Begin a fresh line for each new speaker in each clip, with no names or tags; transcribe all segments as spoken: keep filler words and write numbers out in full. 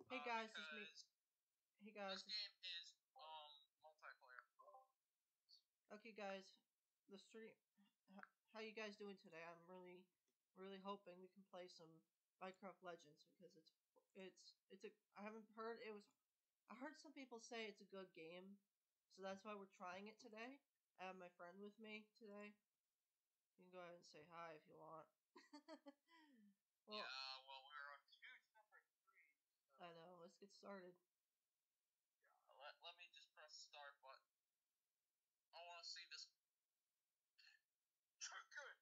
Hey
uh,
guys, it's me.
because
Hey guys.
this game is um multiplayer.
Okay guys, the stream. How you guys doing today? I'm really, really hoping we can play some Minecraft Legends because it's, it's, it's a. I haven't heard it was. I heard some people say it's a good game, so that's why we're trying it today. I have my friend with me today. You can go ahead and say hi if you want. Well,
Yeah, well we're on two separate screens. So.
I know. Let's get started.
Yeah, let let me just press start button. I want to see this. Good.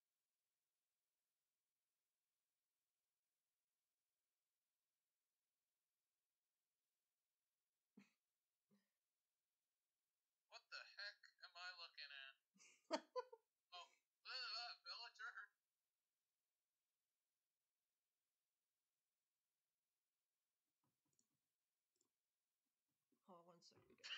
What the heck am I looking at? Oh, uh, villager.
Hold on one second, guys.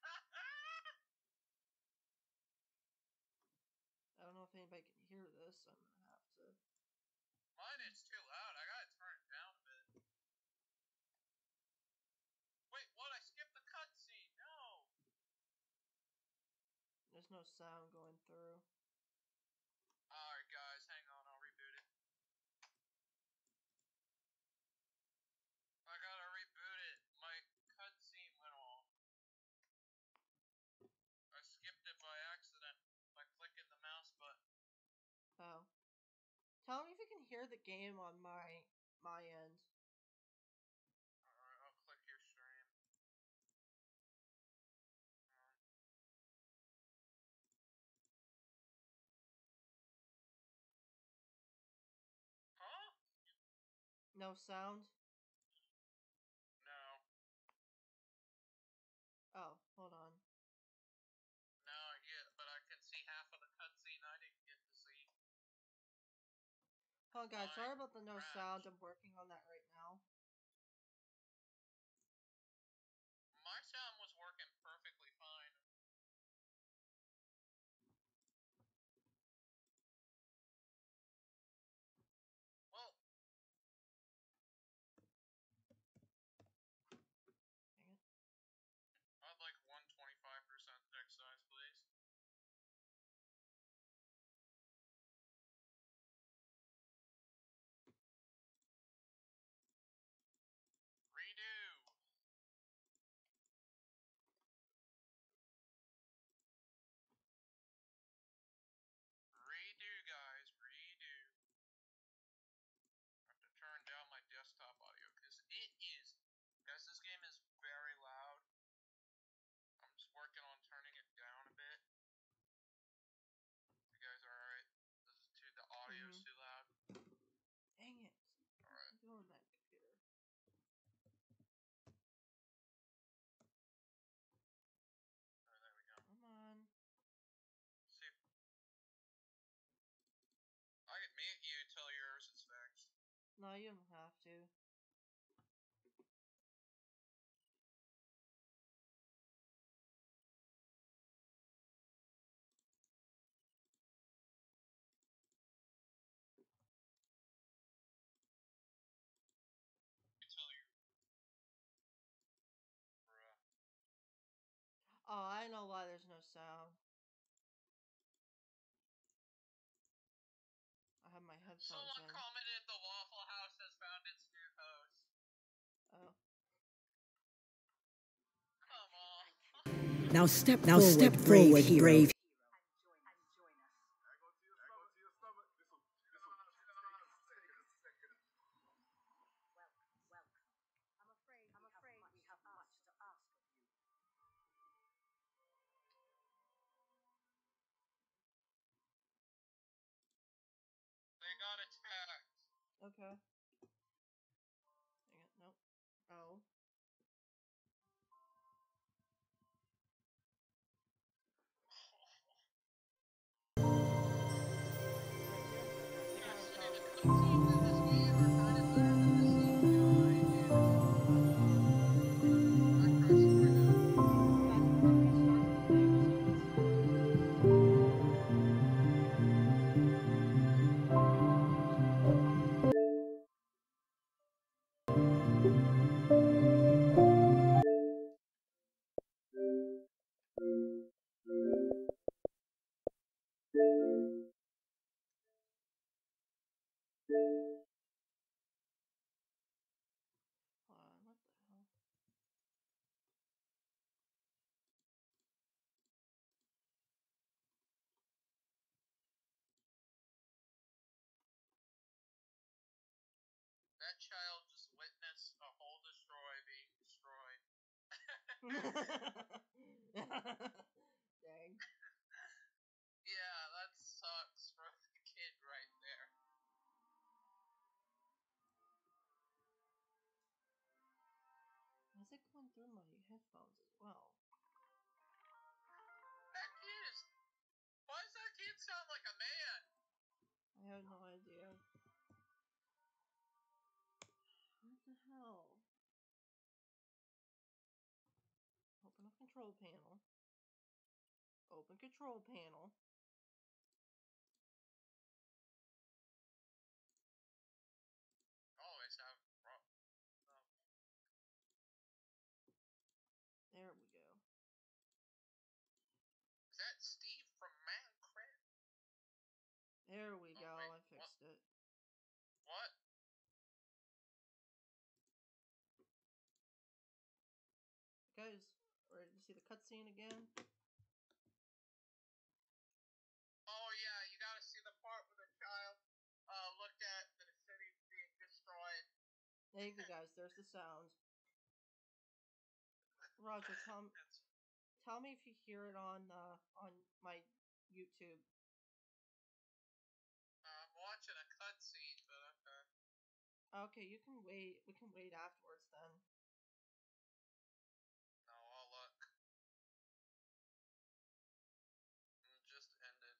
I don't know if anybody can hear this. I'm gonna have to.
Mine is too loud. I gotta turn it down a bit. Wait, what? I skipped the cutscene. No.
There's no sound going through.
Alright, guys, hang on. I'll reboot it. I gotta reboot it. My cutscene went off. I skipped it by accident by clicking the mouse button.
Oh. Tell me if you can hear the game on my my end.
Alright, I'll click your stream. Huh?
No sound?
No.
Oh, hold on.
No, yeah, but I can see half of the cutscene I didn't get to see.
Hold on, guys. Sorry about the no
crashed.
sound. I'm working on that right now.
My sound was working perfectly fine. Well,
Dang it.
I'd like one hundred twenty-five percent text size, please. Redo. Redo, guys. Redo. I have to turn down my desktop audio because it is. Guys, this game is very loud. I'm just working on turning it down a bit. You guys are alright? This is too. The audio's
Mm-hmm.
too loud.
Dang it.
Alright.
I'm doing that computer.
Alright, there we go.
Come on.
See. I can mute you till yours is fixed.
No, you don't have to.
Until you're. Bruh.
Oh, I know why there's no sound. I have my headphones
Someone
in.
commented the Waffle House has found its new host.
Oh.
Come on.
Now step
Now
forward,
step
brave
forward,
hero.
brave.
They got attacked.
Okay. Dang it. Nope. Oh.
Yes, the cutscenes in this game are kind of better than the C G I in Minecraft Story Mode.
Guys, I'm gonna restart the thing so you can see.
That child just witnessed a whole destroy being destroyed.
Dang.
Yeah, that sucks for the kid right there.
Why is it going through my headphones as well?
That kid is... Why does that kid sound like a man?
I have no idea. What the hell? Open up control panel. Open control panel.
Always have... Oh.
There we go.
Is that Steve from Minecraft?
There we
Oh,
go.
wait,
I fixed
what?
it.
What?
Guys, ready to see the cutscene again?
Oh yeah, you gotta see the part where the child uh, looked at the city being destroyed.
There you go, guys. There's the sound. Roger, tell me, tell me if you hear it on uh, on my YouTube.
Uh, I'm watching a cutscene, but okay.
Okay, you can wait. We can wait afterwards then.
No, I'll look. It just ended.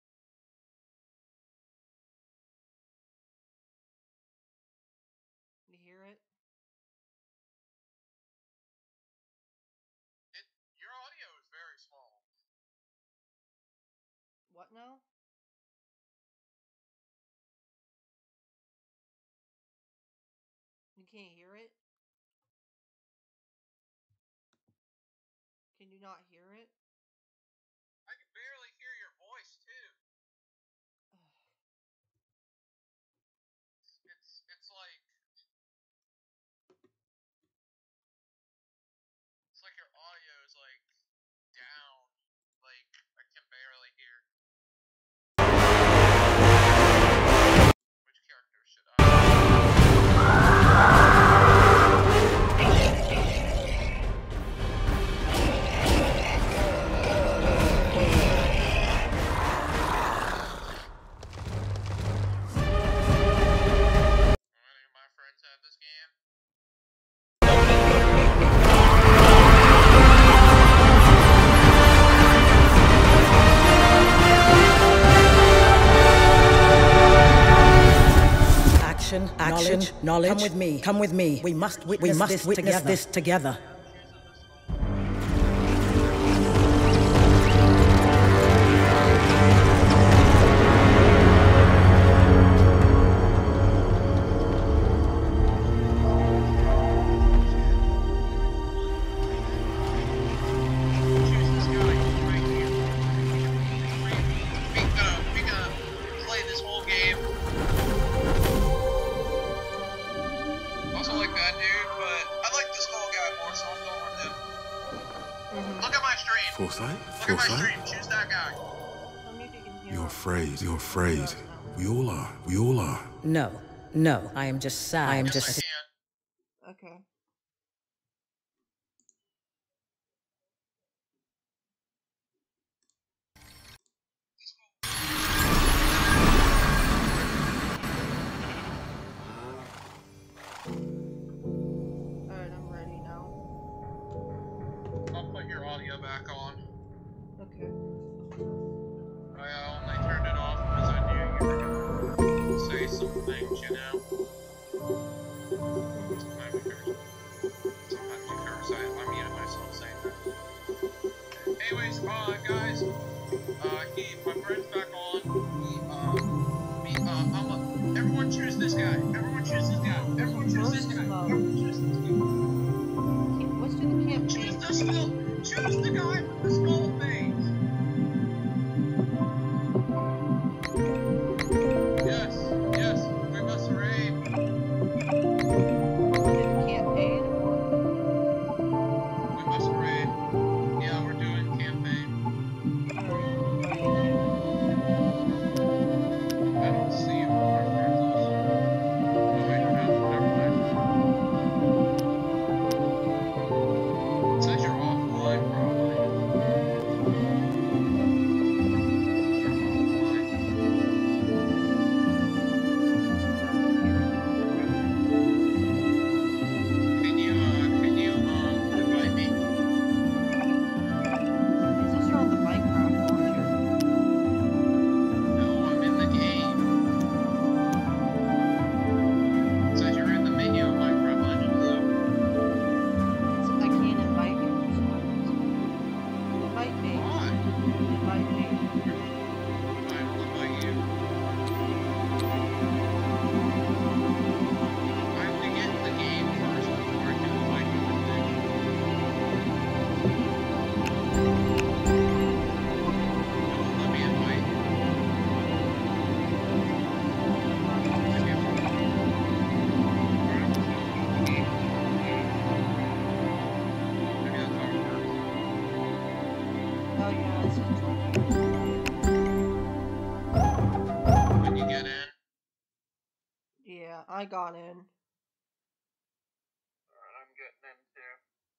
You hear it?
It your audio is very small.
What now? You can't hear it? Can you not hear it?
I can barely hear your voice too. It's it's, it's like it's like your audio is like down. Like I can barely hear. Which character should I? Any of my friends have this game?
Action, action, knowledge, knowledge. Come with me. Come with me. We must witness, we must this, witness together. this together.
Forsyth? Forsyth?
Choose that guy.
You're afraid. You're afraid. We all are. We all are.
No, no. I am just sad. I am
Yes,
just.
I can.
Okay. Alright, I'm ready now.
I'll put your audio back on.
Okay.
I only turned it off because I knew you were gonna say some things, you know? Sometimes you curse. Sometimes you curse. I, I muted myself saying that. Anyways, uh, guys, uh, he, my friend's back on. He, uh, me, uh, I'm a, everyone choose this guy. Everyone choose this guy. Everyone choose this guy. Everyone choose this guy.
Let's do the campaign.
Choose the skull. Choose the guy with the skull face. Yes, yes, we must raid.
We'll do the campaign.
We must raid. Yeah, we're doing campaign. I don't see who our friends is. Oh wait, no, never
Yeah, I got in.
Alright, I'm getting in too.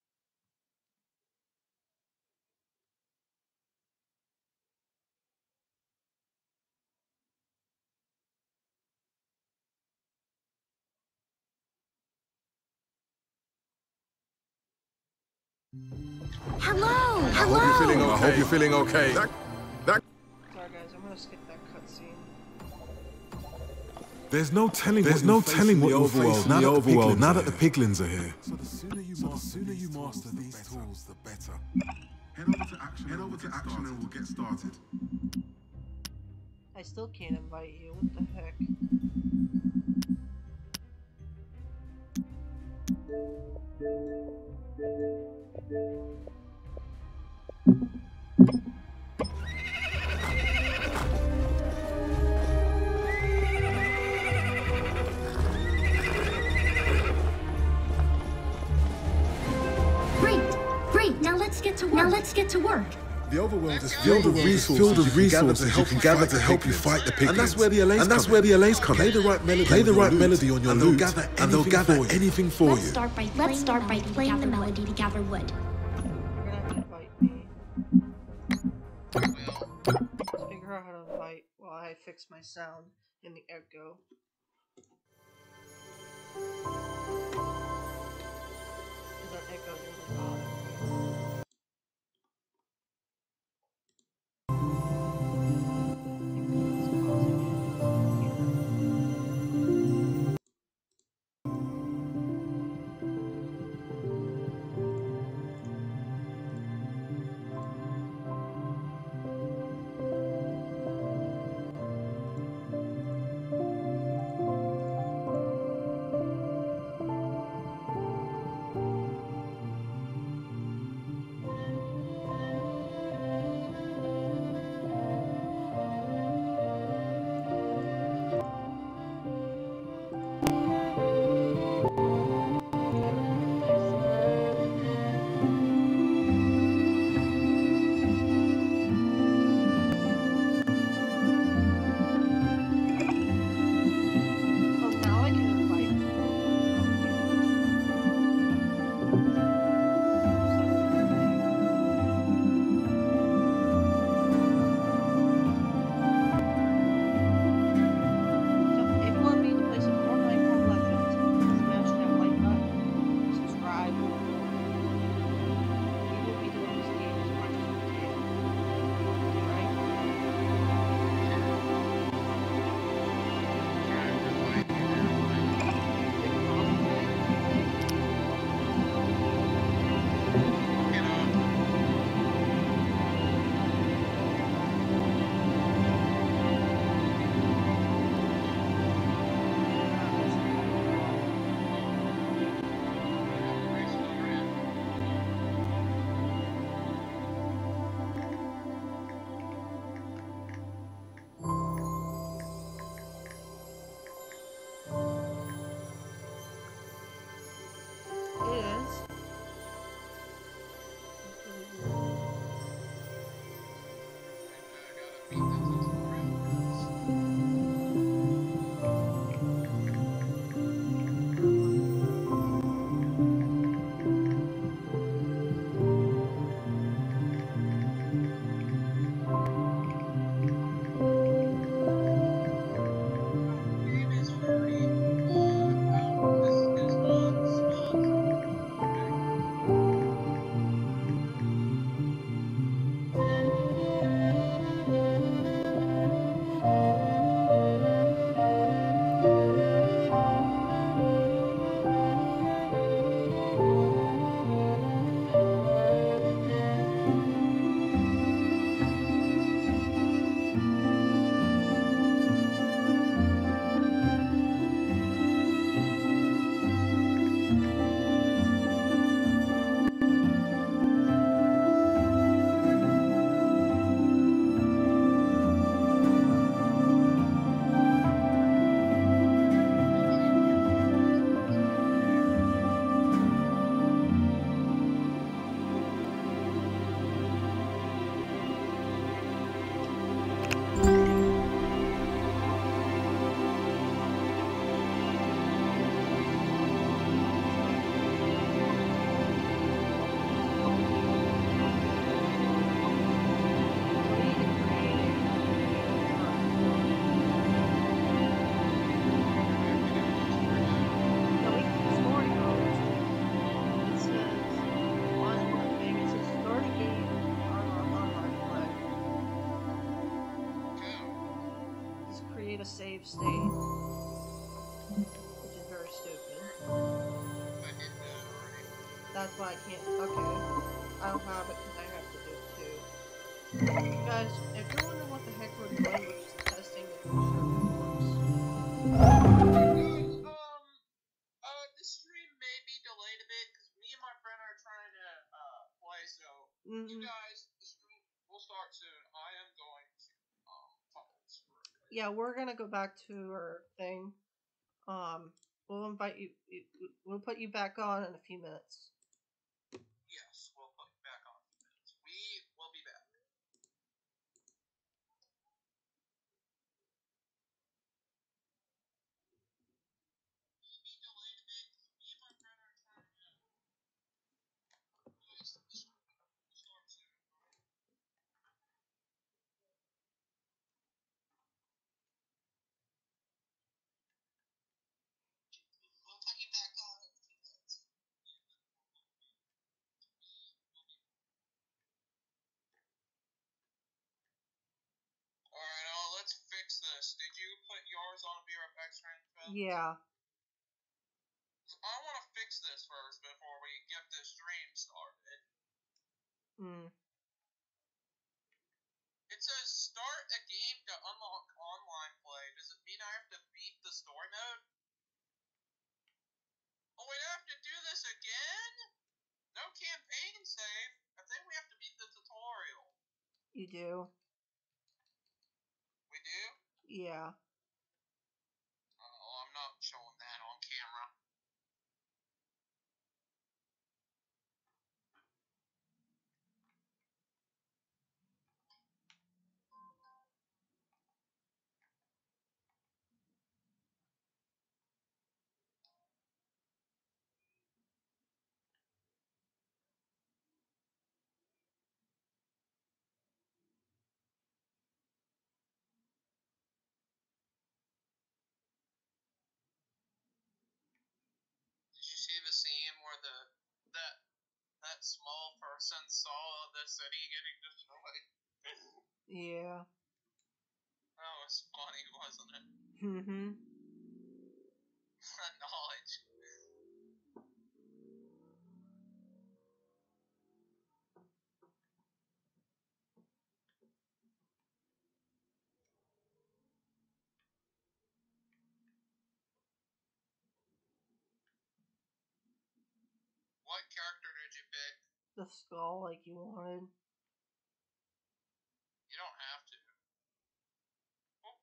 Hello!
I
Hello!
hope you're feeling okay. I hope you're feeling okay. That, that.
Sorry guys, I'm gonna skip that cutscene.
There's no telling. There's no telling what you'll face now that the overworld. Now that the piglins are here. So the sooner you so master, the sooner you master these tools, tools, the better. Head over to action. Head over to action, and we'll get started.
I still can't invite you. What the heck?
Great! Great! Now let's get to work. Now let's get to work.
The overworld is filled with resources, resources you can gather to help you fight the piglins. And that's where the Allays come. And that's where the Allays come. Play the right melody. Play the right melody on your lute, and they'll gather anything for you.
Let's start by let's start by playing the melody to gather wood.
You're gonna have to invite me. Let's figure out how to invite while I fix my sound in the echo. Because that echo is really bothering me. a save state, which is very stupid.
I did that already.
That's why I can't. Okay. I don't have it because I have to do it too. Guys, if you're wondering what the heck we're doing, we're just testing if the server works.
Guys, um, uh, the stream may be delayed a bit because me and my friend are trying to uh play. So
Mm-hmm.
you guys, the stream will start soon. I am going to um pause for a bit.
Yeah, we're gonna go back to our thing. Um, we'll invite you. We'll put you back on in a few minutes.
Yes, we'll put you back on in a few minutes. We will be back. Be delayed a bit because me and my friend are trying to. Guys, the stream will start soon. We'll put you back on in a few minutes. Alright, uh, let's fix this. Did you put yours on a B R F X range?
Yeah.
I want to fix this first before we get the stream started.
Hmm.
It says start a game to unlock online play. Does it mean I have to beat the story mode? Oh, wait, I have to do this again? No campaign save. I think we have to beat the tutorial.
You do.
We do?
Yeah.
Oh, I'm not showing that on camera. Did you see the scene where the that that small person saw the city getting destroyed?
Yeah.
That was funny, wasn't it?
Mm-hmm.
Knowledge. What character did you pick?
The skull, like you wanted.
You don't have to. Oh.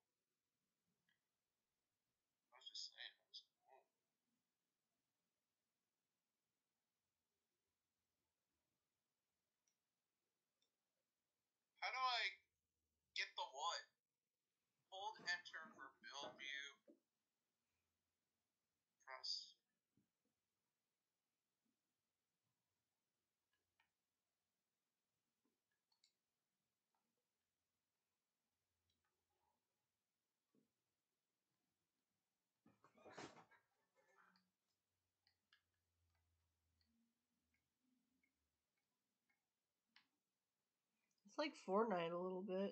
I was just saying. It was cool. How do I get the wood? Hold enter for build view. Press.
It's like Fortnite a little bit.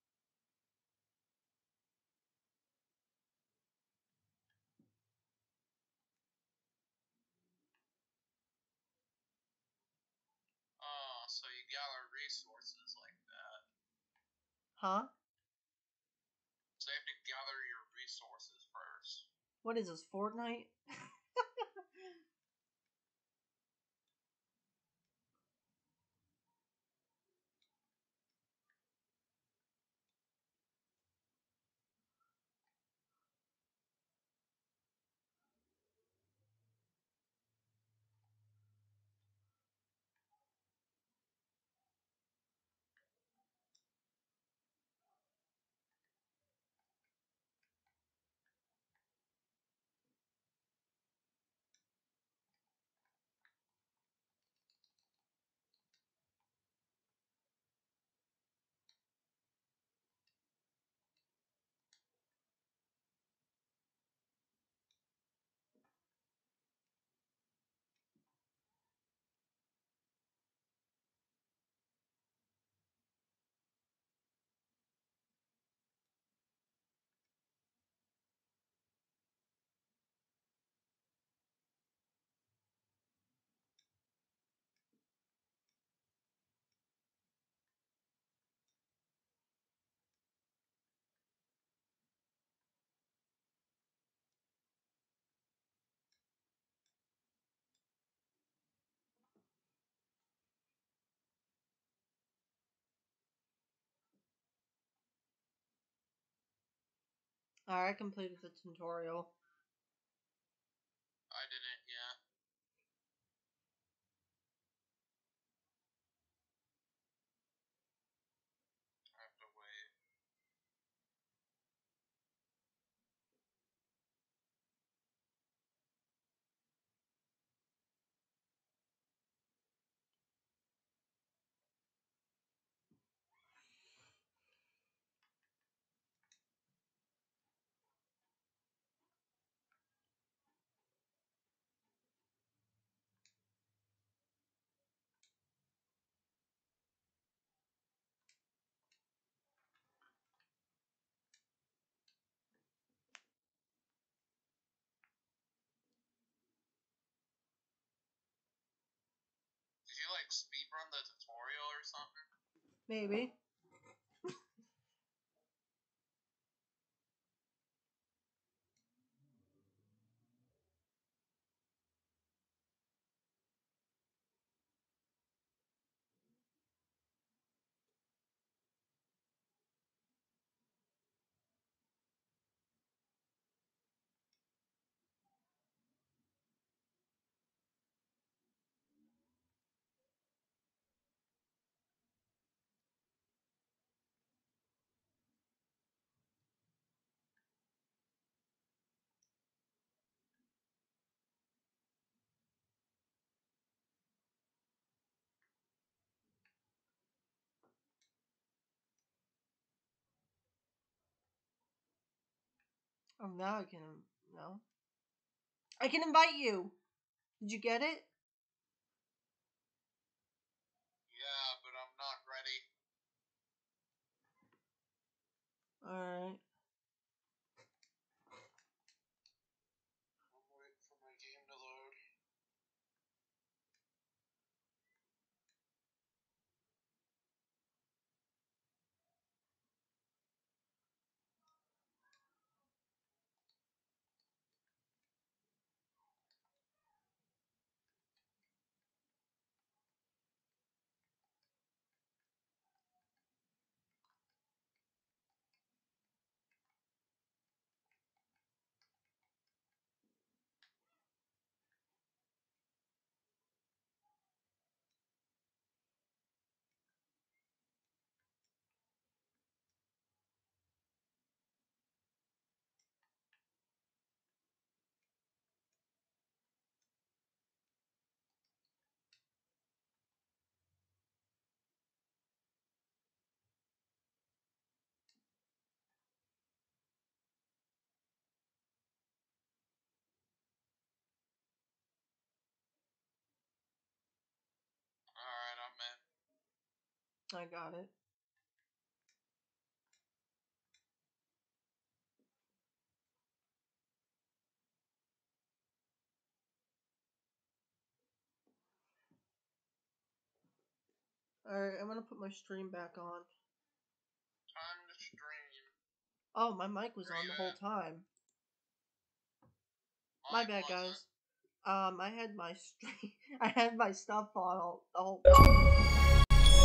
Oh, so you gather resources like that.
Huh?
So you have to gather your resources first.
What is this, Fortnite? Alright, I completed the tutorial.
I didn't yet. I have to wait. Did you like speedrun the tutorial or something?
Maybe. Oh, now I can. No. I can invite you! Did you get it?
Yeah, but I'm not ready.
Alright.
I'm waiting for my game to load. Alright, I'm in.
I got it. Alright, I'm gonna put my stream back on.
Time to stream.
Oh, my mic was
Where
on
you
the whole
at?
time. My
Mine
bad,
wasn't.
guys. Um, I had my stream. I had my stuff on all, the whole time.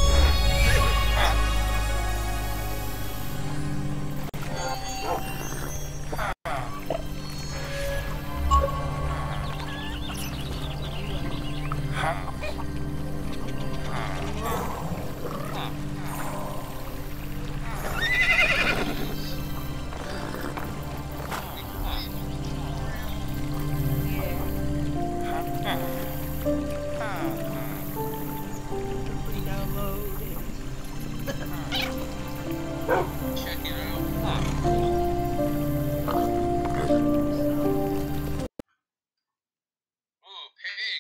Check it out. Ooh, pig.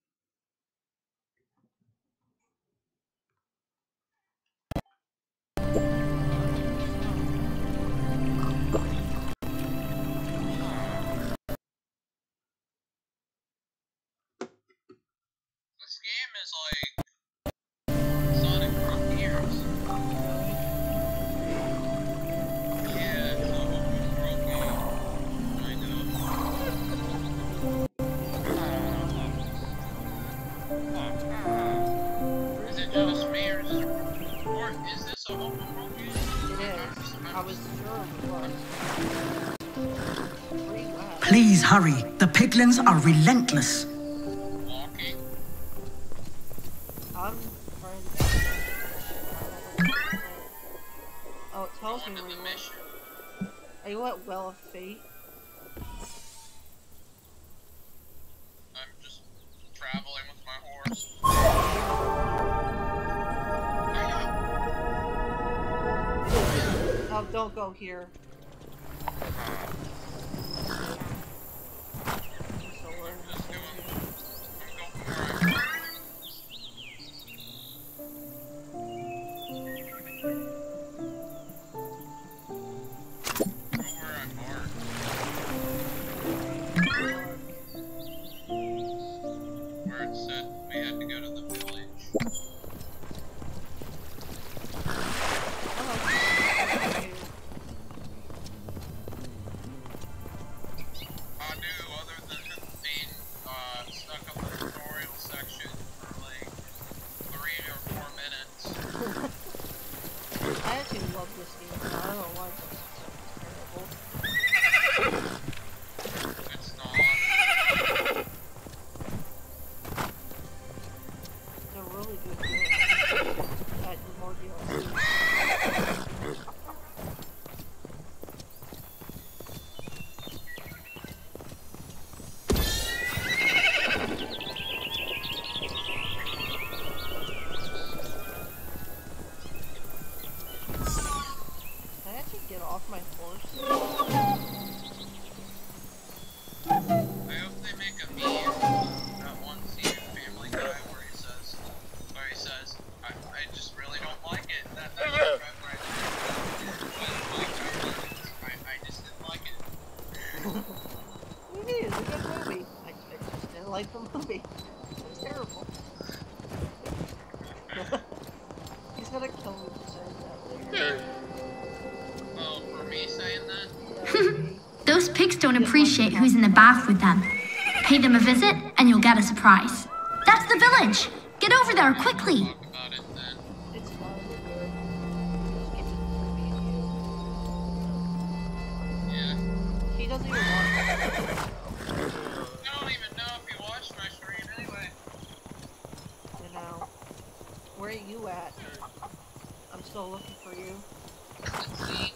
This game is like Sonic Frontiers. Yeah, it's a open world game. I know. Is it just me or is this, or is this a open world game?
It is. I was sure it was.
Please hurry. The piglins are relentless.
Walking.
I'm trying to... Oh, it tells me
Going to
where
the
you
mission.
are. Are you at Well of Fate?
I'm just traveling with my horse.
Oh, don't go here. So we're in the
Just
same
doing.
here.
I'm going where I Go where I mark. Where it said we had to go to the village. I do, other than being uh, stuck on the tutorial section for like three or four minutes.
I actually love this game. I don't know why it's terrible.
It's not.
It's a really good game. That more D L C. Can I actually get off my horse?
I hope they make a meme of that one scene in Family Guy where he says, where he says, I, I just really don't like it. That, that right, right, I, I just didn't like it.
What do you mean? It's a good movie. I, I just didn't like the movie. It was terrible. He's gonna kill me for saying that later.
Oh, for me saying that?
That would be-
Those pigs don't appreciate who's in the bath with them. Pay them a visit, and you'll get a surprise. That's the village! Get over there quickly!
Talk about it then.
It's fine. Just keep it between me and
Yeah.
you. He doesn't even want
I don't even know if he watched my stream anyway.
you know. Where are you at? I'm still looking for you.
Let's see.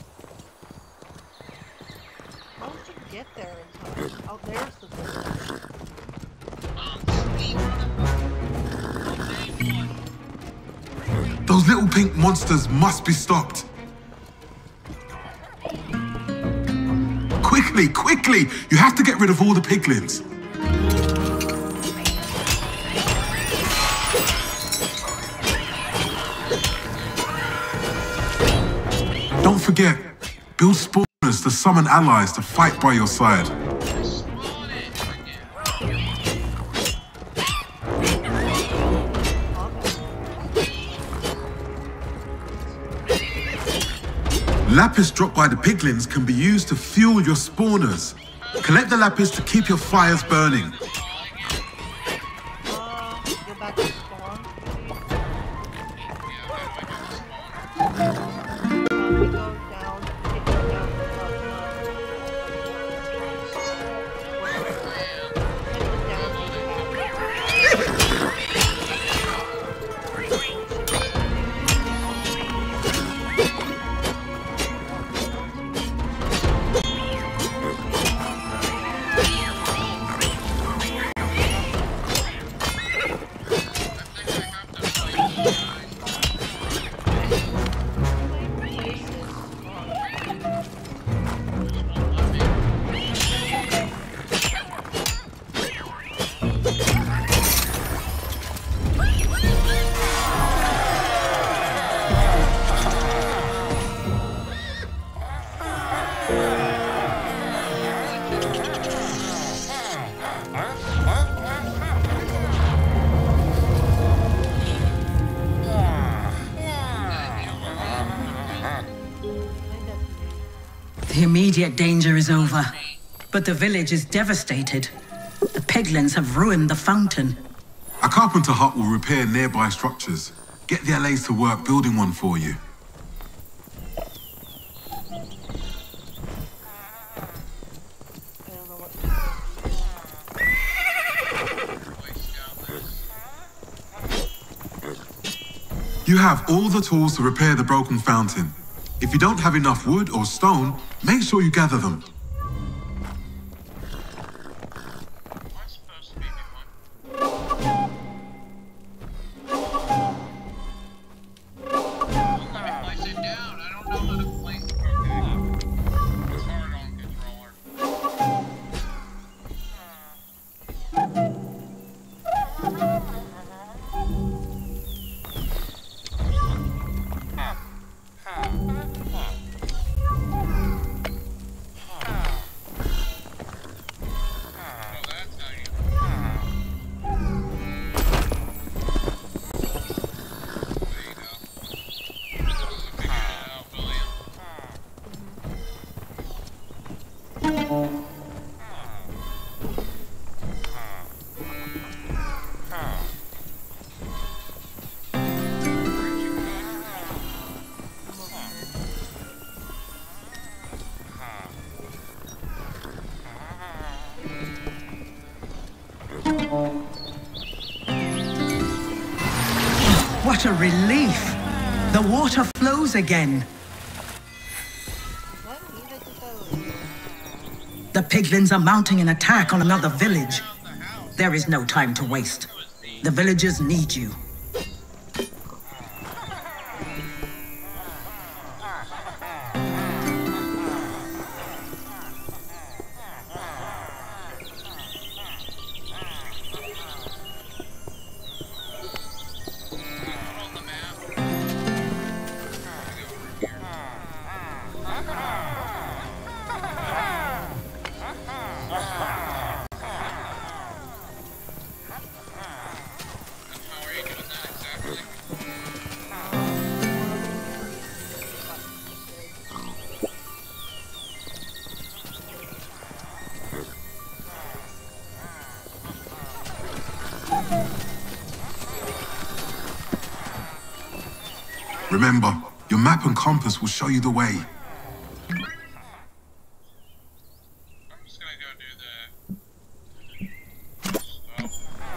How did you get there in time? Oh, there's the village.
Um, speed running. Day one.
Those little pink monsters must be stopped. Quickly, quickly! You have to get rid of all the piglins. Don't forget, build spawners to summon allies to fight by your side.
Spawn it again.
Lapis dropped by the piglins can be used to fuel your spawners. Collect the lapis to keep your fires burning.
Uh, go back to spawn. Uh, we go down, take it down, uh,
The immediate danger is over, but the village is devastated. The piglins have ruined the fountain.
A carpenter hut will repair nearby structures. Get the L As to work building one for you. You have all the tools to repair the broken fountain. If you don't have enough wood or stone, make sure you gather them.
Am I supposed to be doing? Let me place it down. I don't know how to place it. Okay. It's hard on controller.
What a relief! The water flows again. The piglins are mounting an attack on another village. There is no time to waste. The villagers need you.
Remember, your map and compass will show you the way.
I'm just gonna go do the stuff.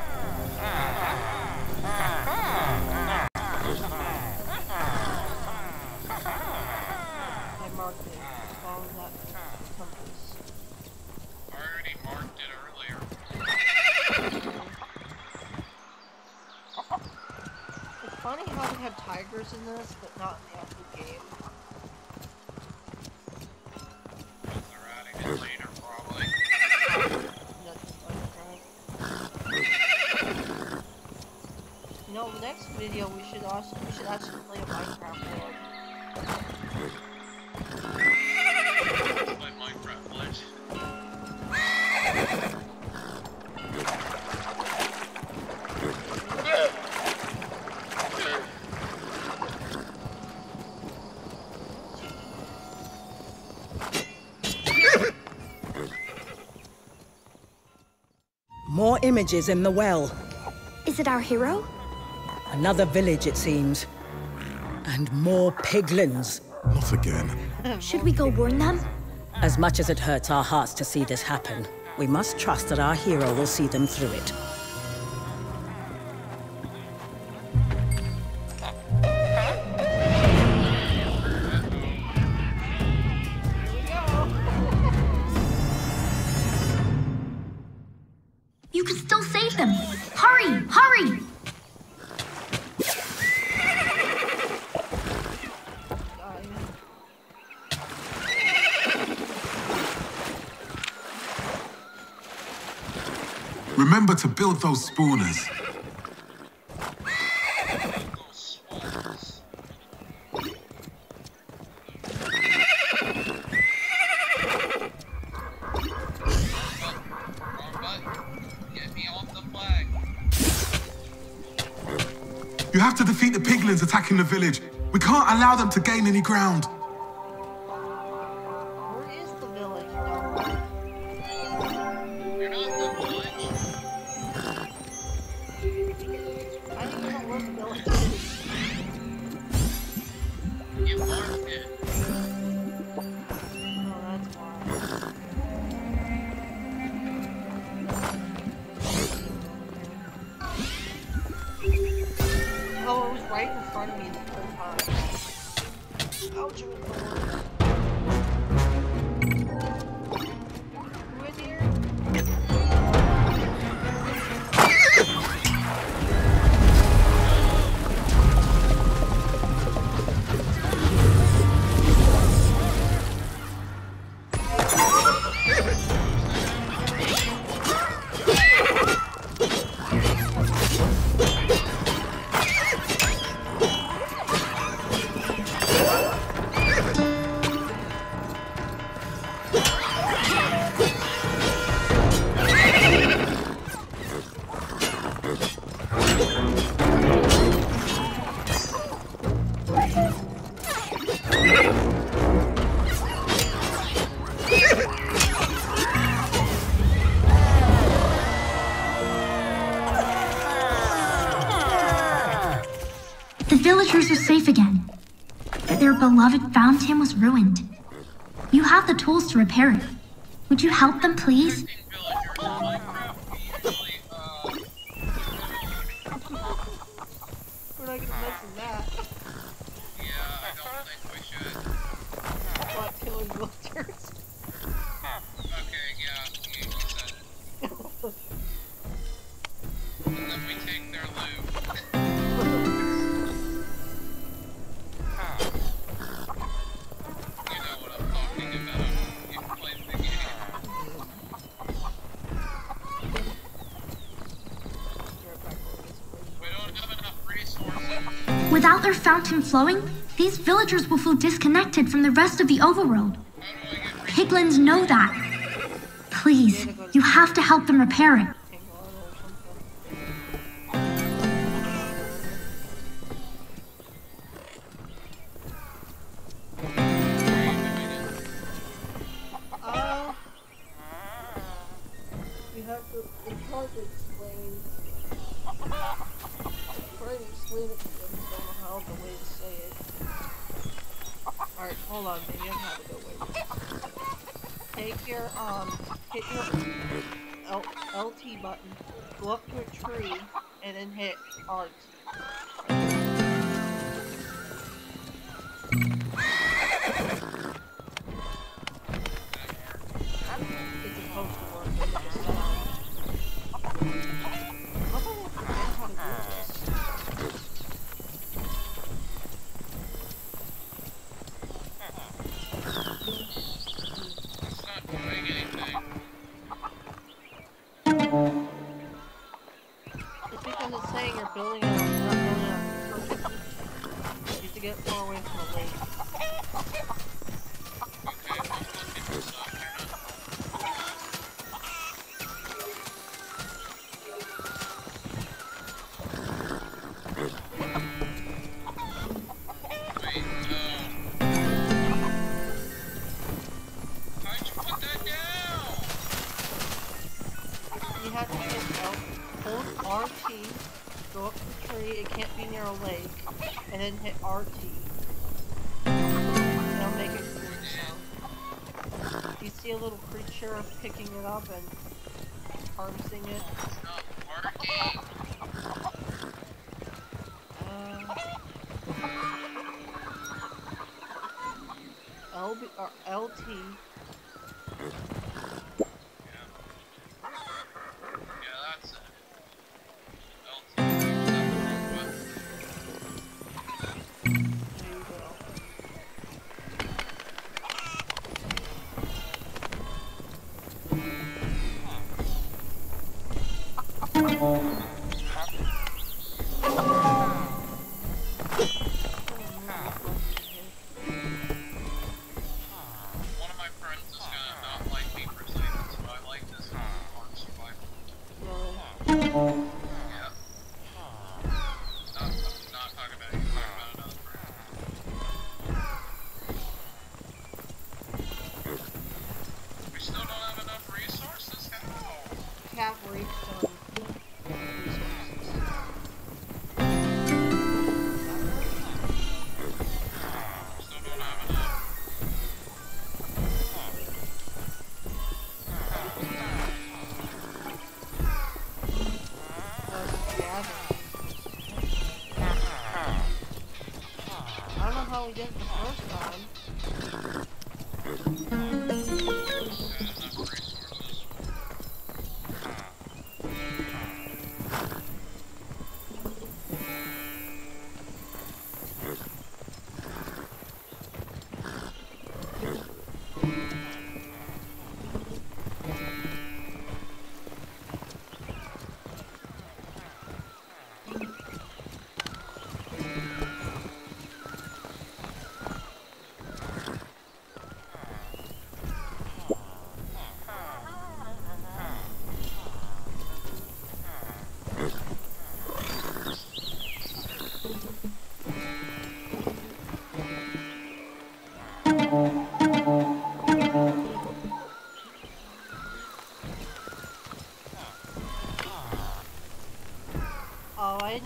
I marked it. Follow that compass.
I already marked it earlier.
It's funny how they have tigers in this, but not in the actual game.
They're adding it later, probably.
That's Minecraft. You know, next video we should also we should actually play a Minecraft world.
Play Minecraft Legends.
More images in the well.
Is it our hero?
Another village, it seems. And more piglins.
Not again.
Should we go warn them?
As much as it hurts our hearts to see this happen, we must trust that our hero will see them through it.
You can still save them. Hurry, hurry!
Remember to build those spawners.
Get me off the flag.
You have to defeat the piglins attacking the village. We can't allow them to gain any ground.
Where is the village?
You're not the village.
I don't know where the village is.
You marked it.
Oh, that's why. Oh, it was right in front on me the whole time. Ouch, it was the worst. Who in here?
The villagers are safe again. Their beloved fountain was ruined. You have the tools to repair it. Would you help them, please?
Villagers in Minecraft, we usually, uh...
We're not gonna mention that.
Yeah, I don't think we should.
What, killing villagers?
Okay, yeah, you, you said it. And then we take their loot. You know what I'm talking about. You've played the game. We don't have enough resources.
Without their fountain flowing, these villagers will feel disconnected from the rest of the overworld.
How do I get resources?
Piglins know that. Please, you have to help them repair it.
Hang on or something. Uh, we have to, it's hard to explain. Try to explain it to them, I don't know how the way to say it. Alright, hold on, maybe I have to go wait. Take your, um, hit your L L T button, go up to a tree, and then hit Art. It's supposed to work, but it's just not. How do I forget how to do this?
It's not doing anything.
It's because it's saying you're building it up, you're not building it up perfectly. You have to get far away from the lake.
Okay, I'm looking for stuff here now. Wait, no. How'd you put that down?
You have to hit L, hold R T, go up the tree, it can't be near a lake, and then hit R T. And it'll make it cool sound. You see a little creature picking it up and harvesting it.
It's not working.
Uh, L B, or L T.
Yeah, that's it. L T. Is that the wrong button?
There you go.
One of my friends is gonna not like me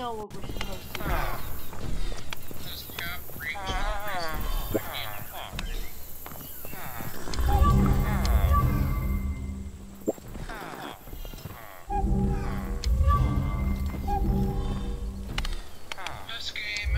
know what we're supposed to do.
Does Cap reach the resources I need? This game.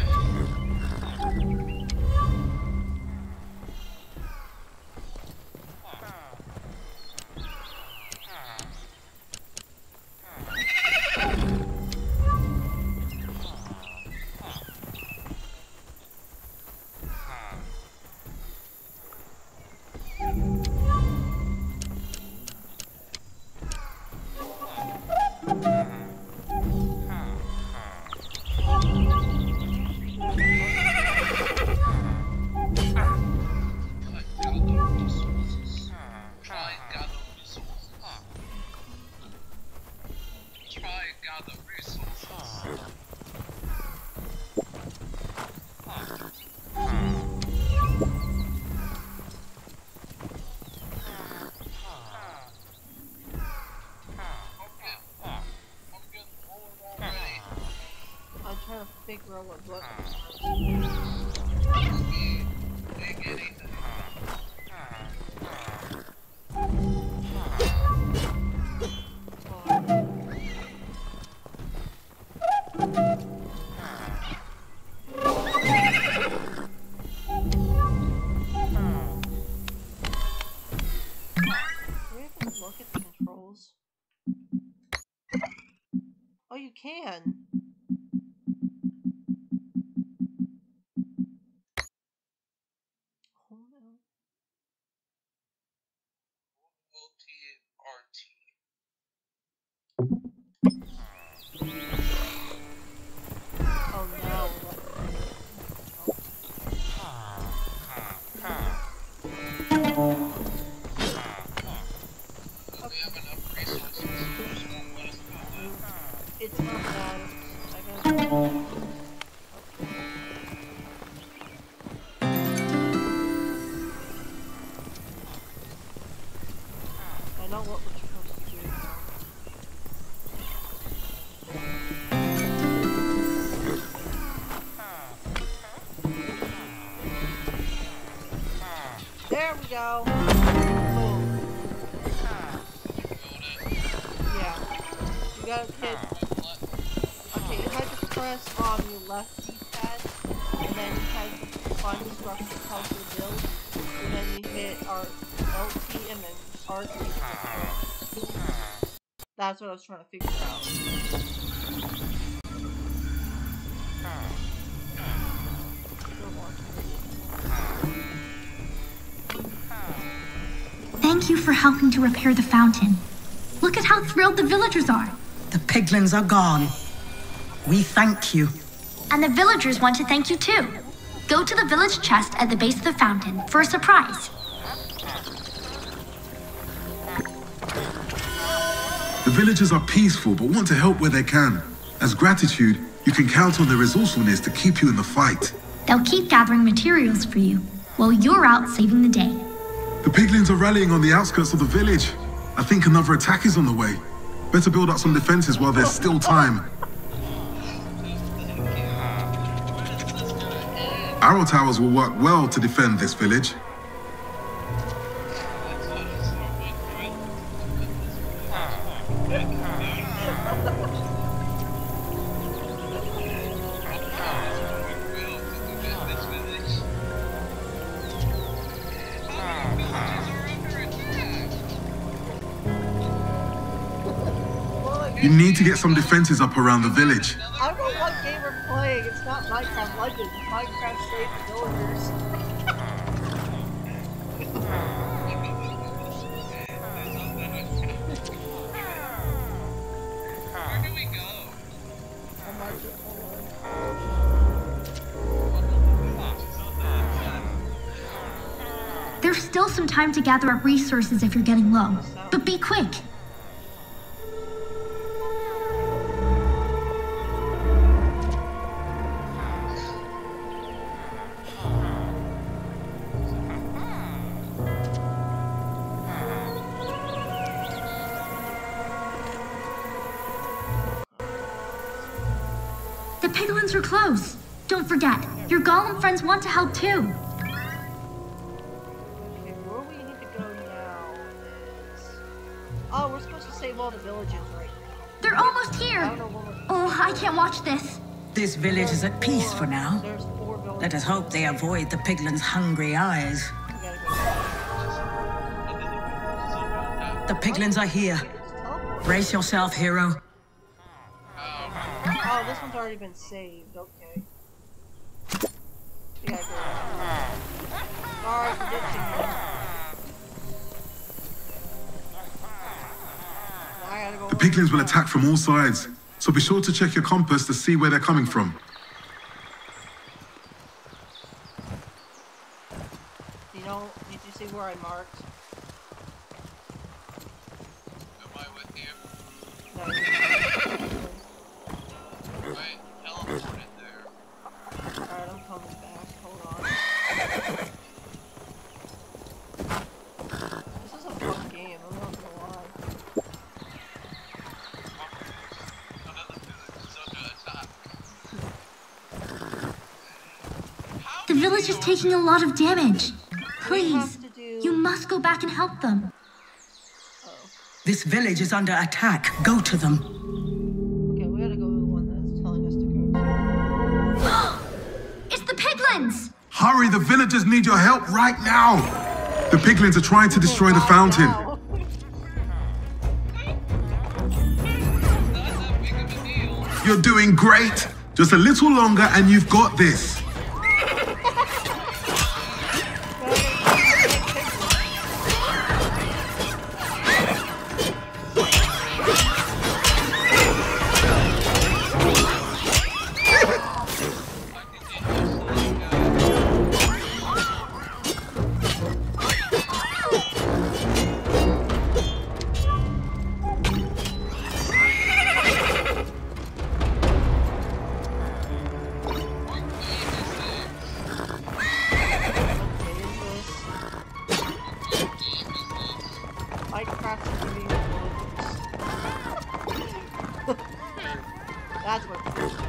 Figure out what book. Look at the controls. Oh, you can. It's not bad. I guess. I know what we're supposed to do now. There we go. Boom. Yeah. You gotta hit. Okay, you had to press on your left D-pad, and then you had to find the structure called your build, and then you hit R L T and then R T. That's what I was trying to figure out.
Thank you for helping to repair the fountain. Look at how thrilled the villagers are.
The piglins are gone. We thank you.
And the villagers want to thank you too. Go to the village chest at the base of the fountain for a surprise.
The villagers are peaceful but want to help where they can. As gratitude, you can count on their resourcefulness to keep you in the fight.
They'll keep gathering materials for you while you're out saving the day.
The piglins are rallying on the outskirts of the village. I think another attack is on the way. Better build up some defenses while there's still time. Arrow towers will work well to defend this village. You need to get some defenses up around the village.
I don't know what game we're playing. It's not Minecraft Legends. It's Minecraft Save the Villagers.
Where do we go?
There's still some time to gather up resources if you're getting low, but be quick. The piglins are close. Don't forget, your golem friends want to help too.
Okay, where we need to go now is... Oh, we're supposed to save all the villages right now.
They're almost here.
I don't know what we're...
Oh, I can't watch this.
This village is at peace for now.
There's four villages.
Let us hope they avoid the piglins' hungry eyes.
We gotta go.
The piglins are here.
Just teleport.
Brace yourself, hero.
Oh, this one's already been saved. Okay. We gotta go. Sorry for ditching you. Now I gotta go.
The piglins will attack from all sides, so be sure to check your compass to see where they're coming from.
You know, did you see where I marked?
Am I with you?
No, you didn't.
Wait, teleported there.
Alright, I'm coming back. Hold on. This is a fun game, I'm not gonna lie.
Another village is under attack.
The village is taking a lot of damage.
We
Please,
have to do...
you must go back and help them.
Oh.
This village is under attack. Go to them.
Okay, we gotta go to the one that's telling us to go.
It's the piglins!
Hurry, the villagers need your help right now! The piglins are trying to destroy the fountain.
Wow.
Not that big of a deal.
You're doing great! Just a little longer and you've got this.
Minecraft is giving you villages. That's what it is.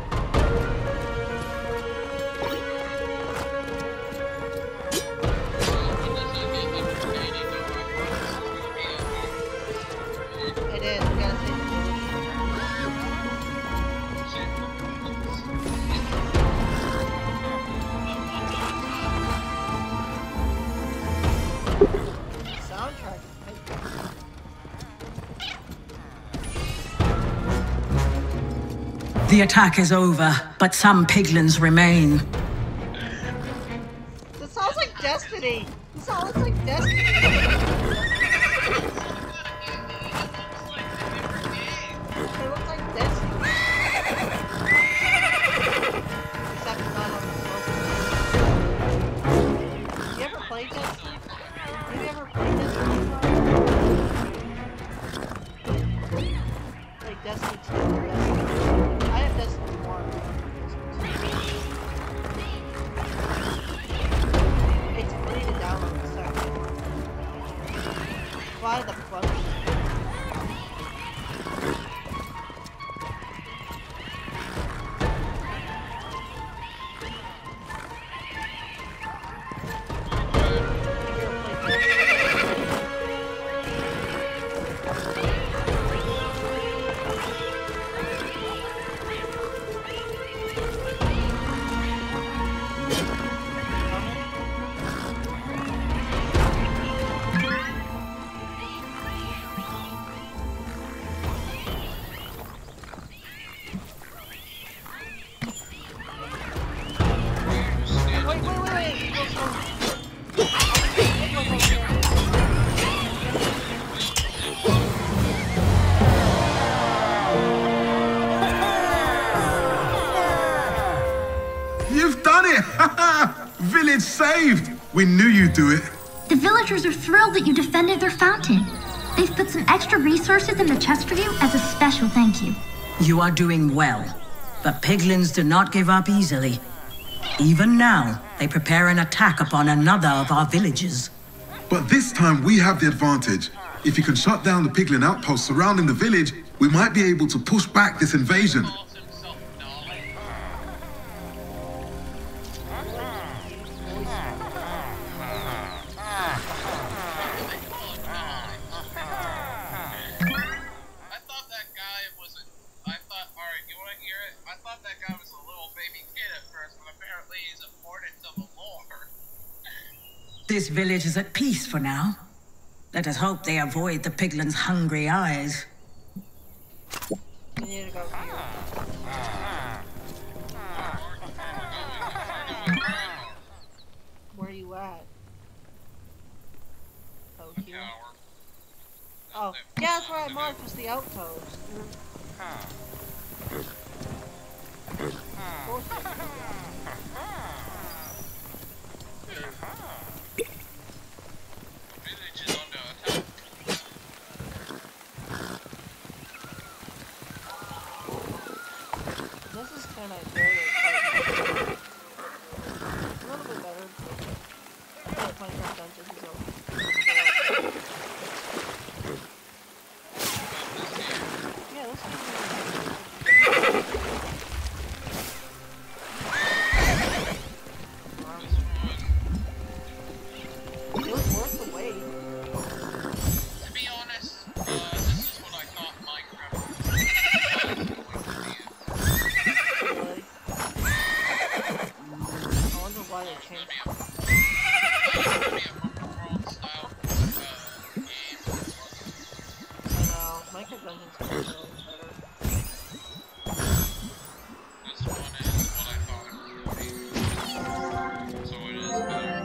It is, we gotta save the village. Soundtrack is great.
The attack is over, but some piglins remain.
This sounds like Destiny. This sounds like Destiny. It looks like Destiny. Except it's not on the phone. You ever played Destiny? Have you ever played Destiny before? Like Destiny two or Destiny three? I have Destiny one. It's free to download the second. Why the fuck? Wait, wait, wait, wait!
You've done it! Village saved! We knew you'd do it.
The villagers are thrilled that you defended their fountain. They've put some extra resources in the chest for you as a special thank you.
You are doing well, but piglins do not give up easily. Even now, they prepare an attack upon another of our villages.
But this time we have the advantage. If you can shut down the piglin outposts surrounding the village, we might be able to push back this invasion.
Calls himself Nolly.
village is at peace for now. Let us hope they avoid the piglins' hungry eyes.
We need to go here. Where are you at? Oh, here? Oh, yeah, that's where I marked, was the outpost. Of course I can do
Village is under attack.
This is kind of good. Like, a little bit better. I feel like Minecraft Dungeons is okay. Yeah, this game is It was worth the wait.
To be honest, uh, this is what I thought Minecraft was going to be.
Really? I wonder why they changed it.
It's going to be a open world style uh, game.
I know. Minecraft Dungeons is really better.
This one is what I thought it would be. So it is better.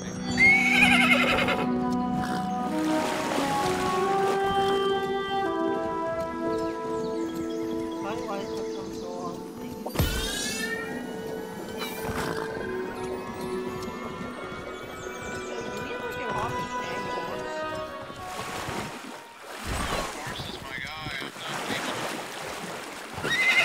Why why it took them so long to make it? Because we never get off the angles.
Horse is my guy. I'm not leaving.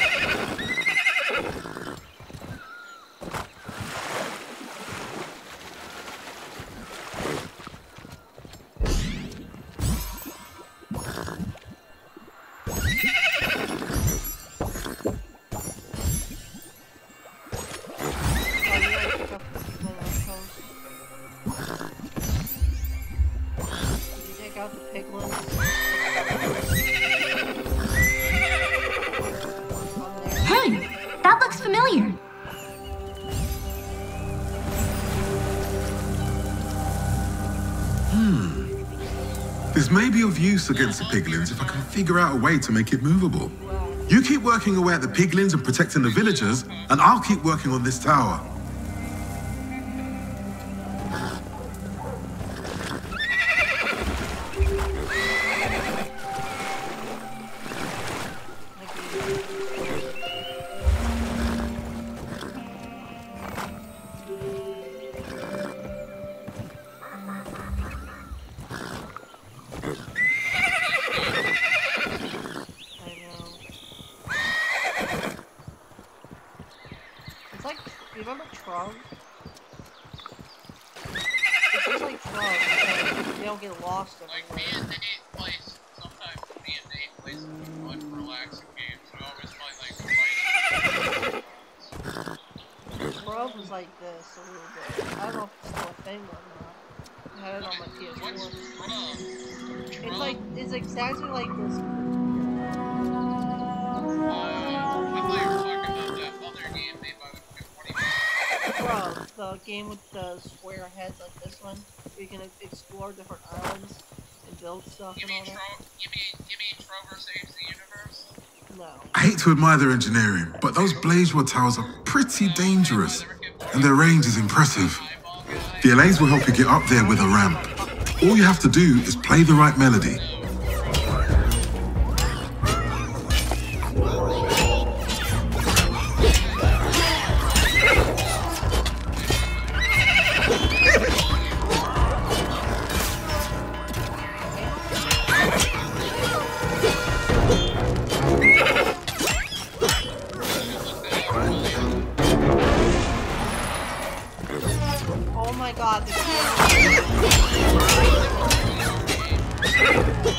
Oh, you gotta pick up the outpost. Did you take out the piglins? On there.
Hey, that looks familiar.
This may be of use against the piglins if I can figure out a way to make it movable. You keep working away at the piglins and protecting the villagers, and I'll keep working on this tower.
I know. It's like, you remember Trog? It's just like Trog, except they don't get lost
Like me
everywhere.
and Nate plays, sometimes me and Nate plays fun, relaxing games. We always play like fight.
Trog was like this a little bit. I don't know if it's still a thing or not. I had it on my P S
What's
four.
Trump?
It's like, it's exactly like this.
Uh, I thought you were talking about that other game made by the twenty.
Bro, the game with the square heads like this one, where you can explore different islands and build stuff
You
and
mean
all that.
Tro- you mean you mean Trover Saves the Universe?
No.
I hate to admire their engineering, but those Blazeward towers are pretty dangerous, and their range is impressive.
Eyeball guy?
The L As will help you get up there with a ramp. All you have to do is play the right melody.
Oh my god, the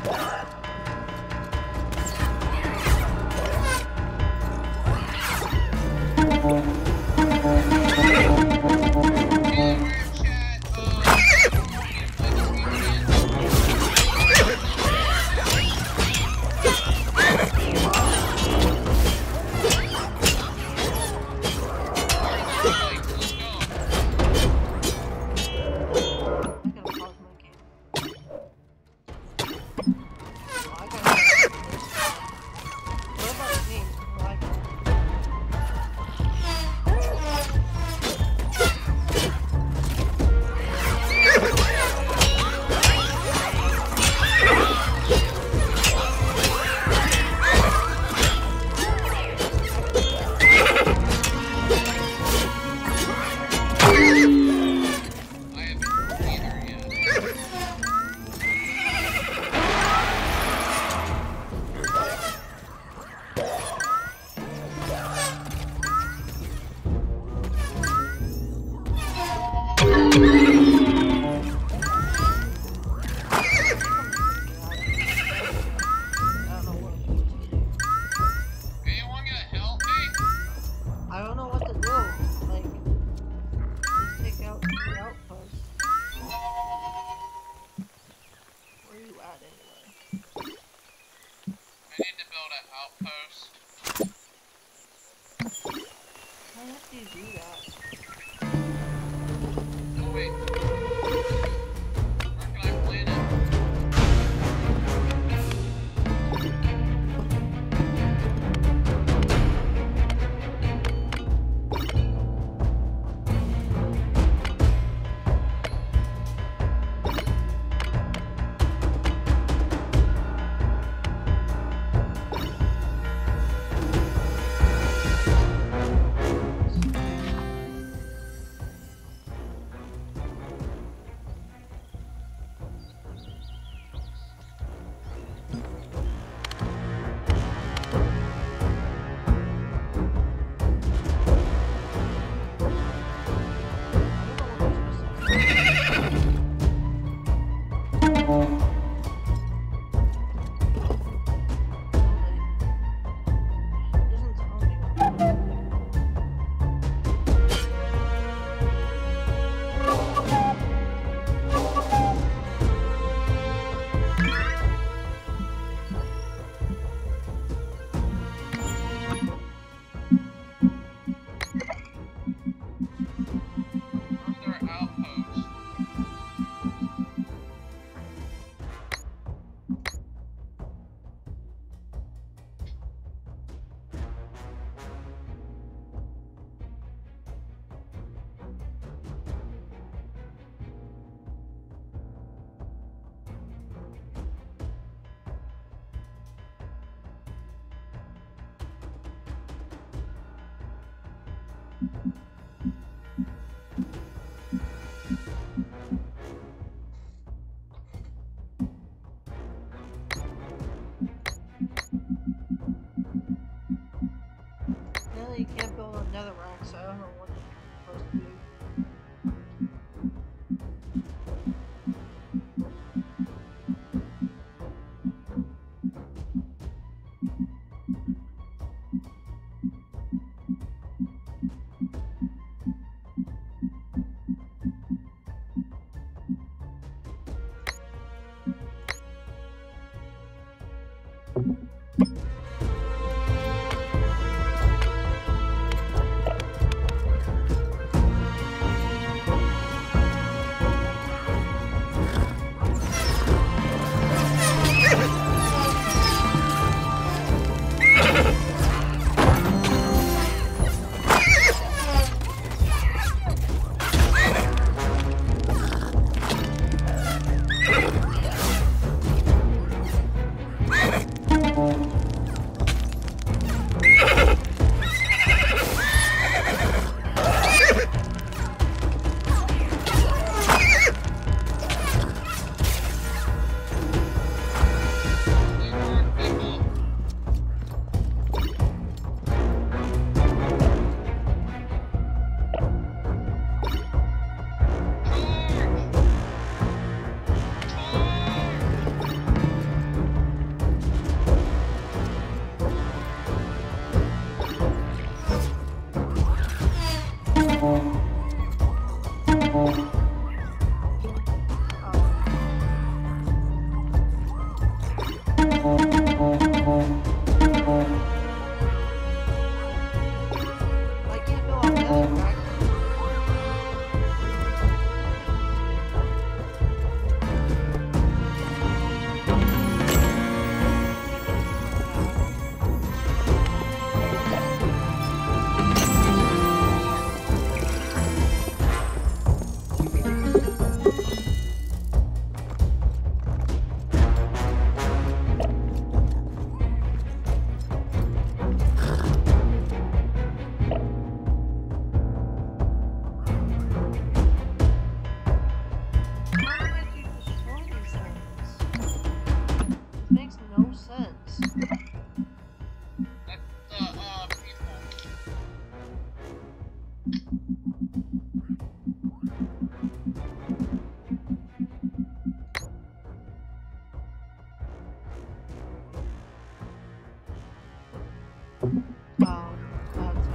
You can't build another rack, so I don't know what you're supposed to do. Um, that's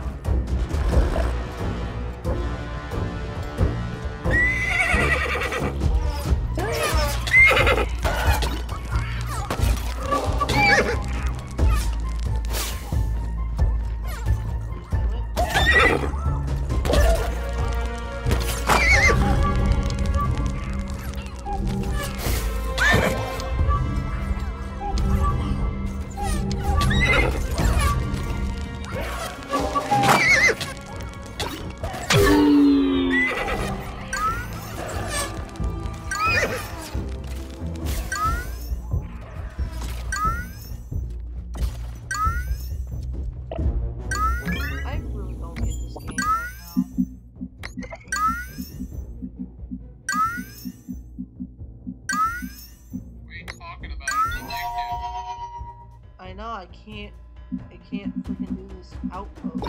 I know I can't I can't freaking do this outpost.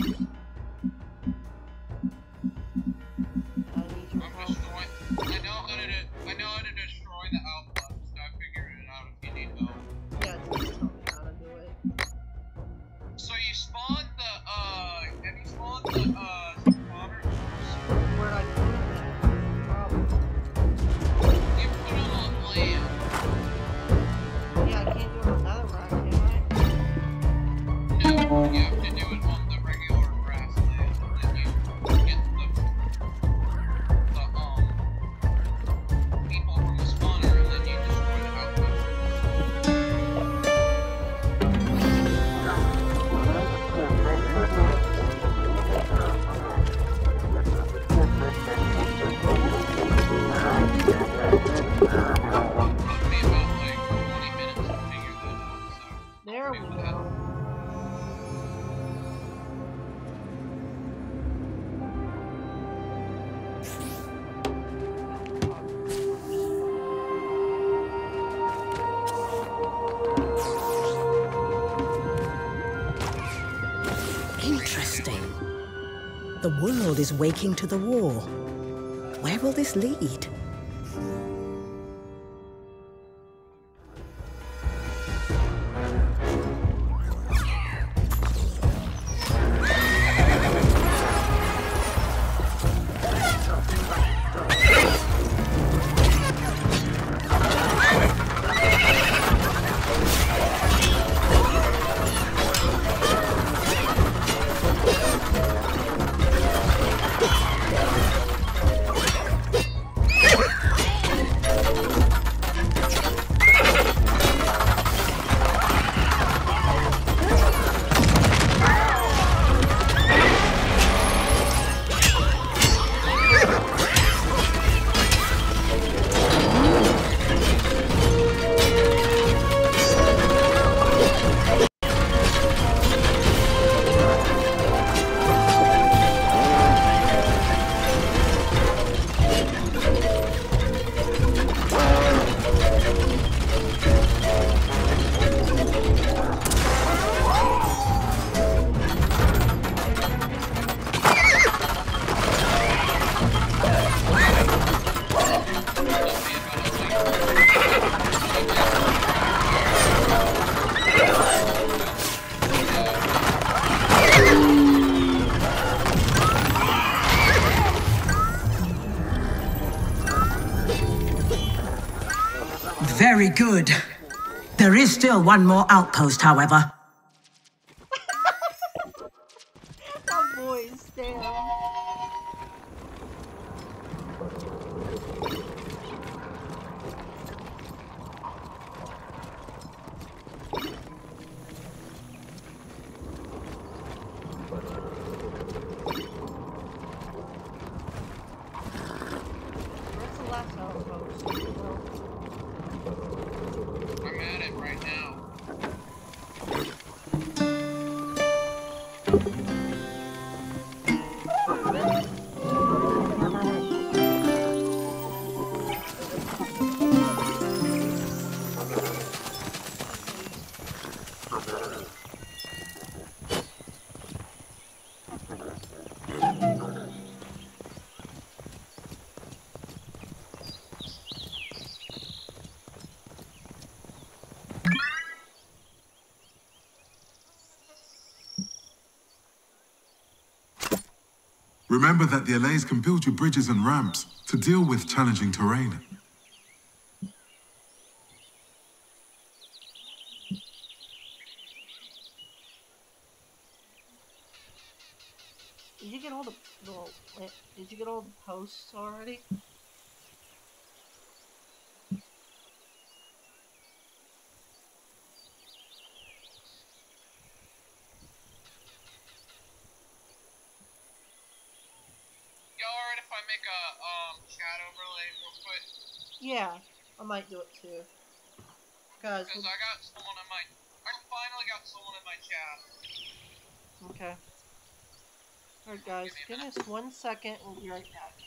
I need your
I'm
help.
destroying. I know how to. Do, I know how to destroy the outpost. I figured it out. If you need help.
Yeah, just tell me how to do it.
So you spawned the. Uh, have you spawned the uh spawners?
Where I put it at? Problem.
You put them on land.
Yeah, I can't do it on another rack, can I?
No, you have to do it on the regular grassland, and then you get the the um people from the spawner, and then you destroy the outpost. It took me about like twenty minutes to figure that out. So
There we
do
go.
that.
Interesting. The world is waking to the war. Where will this lead? Very good. There is still one more outpost, however.
That voice, damn. Where's the last outpost?
I'm at it right now.
Remember that the Allays can build you bridges and ramps to deal with challenging terrain.
Did you get all the, the did you get all the posts already?
Alright if I make a um chat overlay real quick?
Yeah, I might do it too. Guys,
Because I got someone in my I finally got someone in my chat.
okay. Alright guys, give us one second, we'll be right back.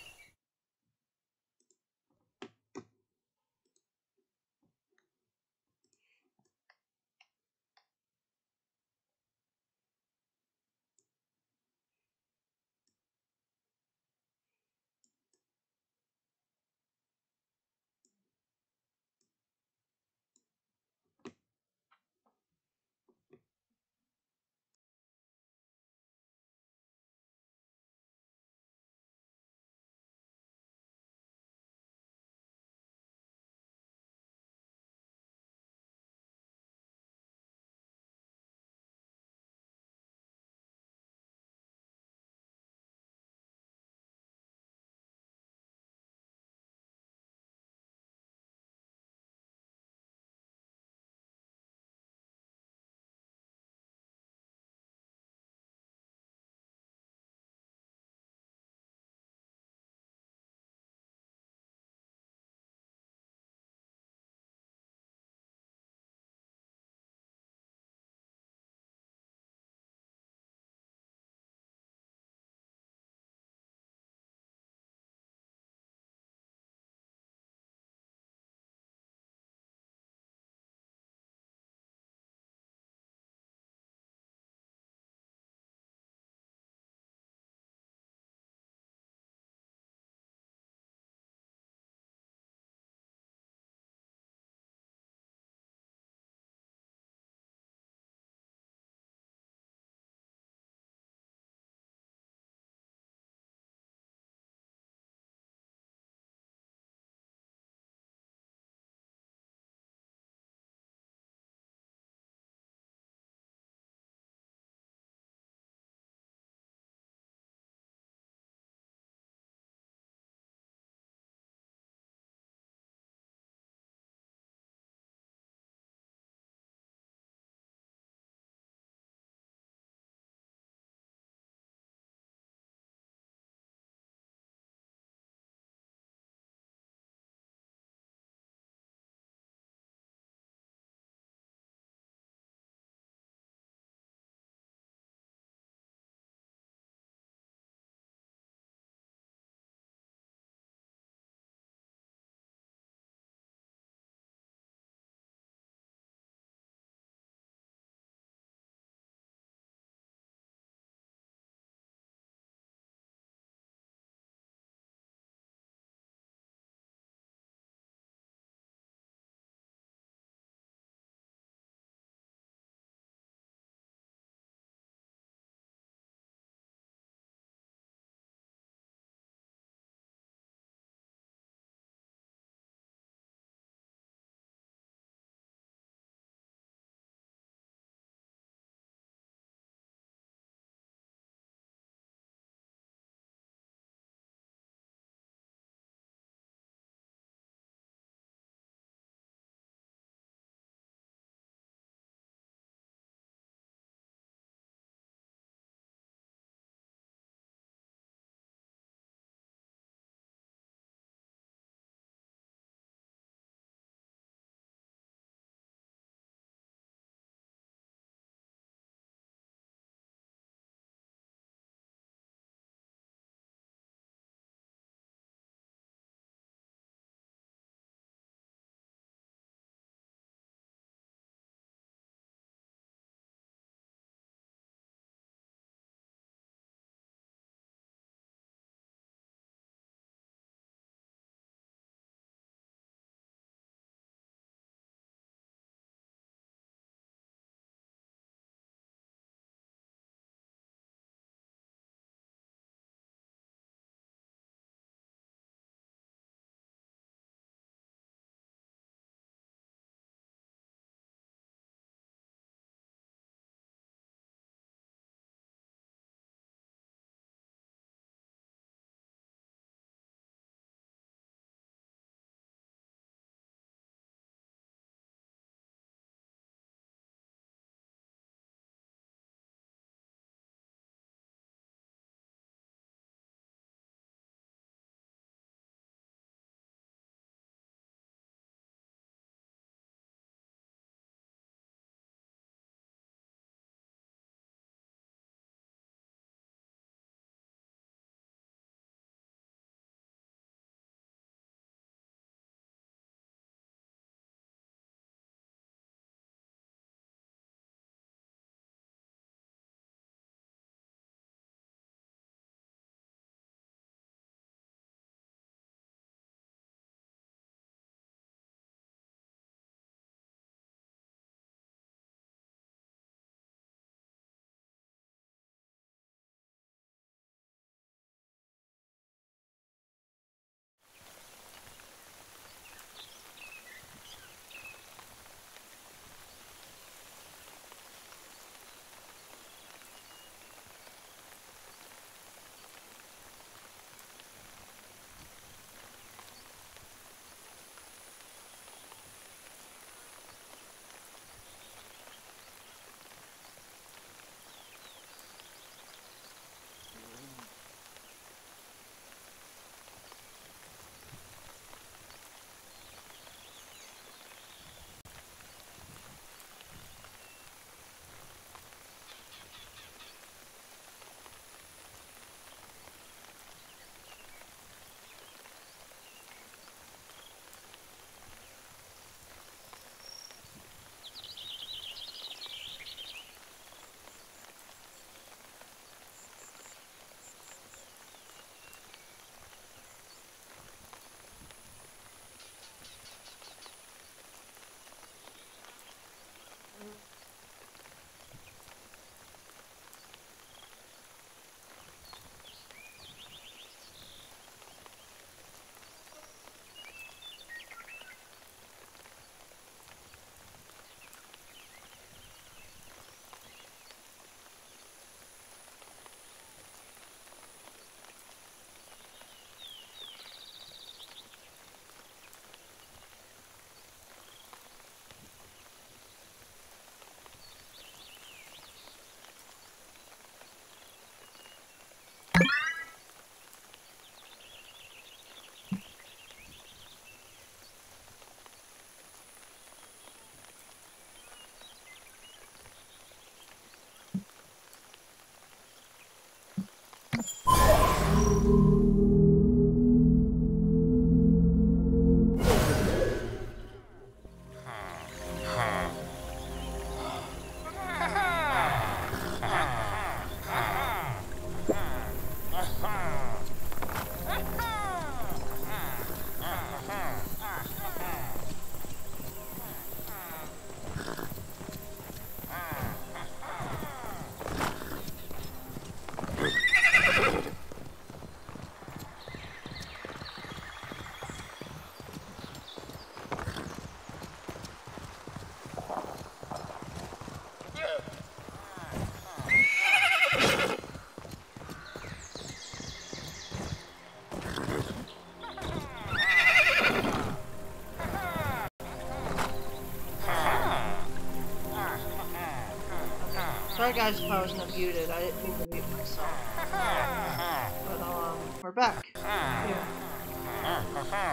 Sorry guys if I was not muted, I didn't mean to mute myself. But um, we're back. Here. Um,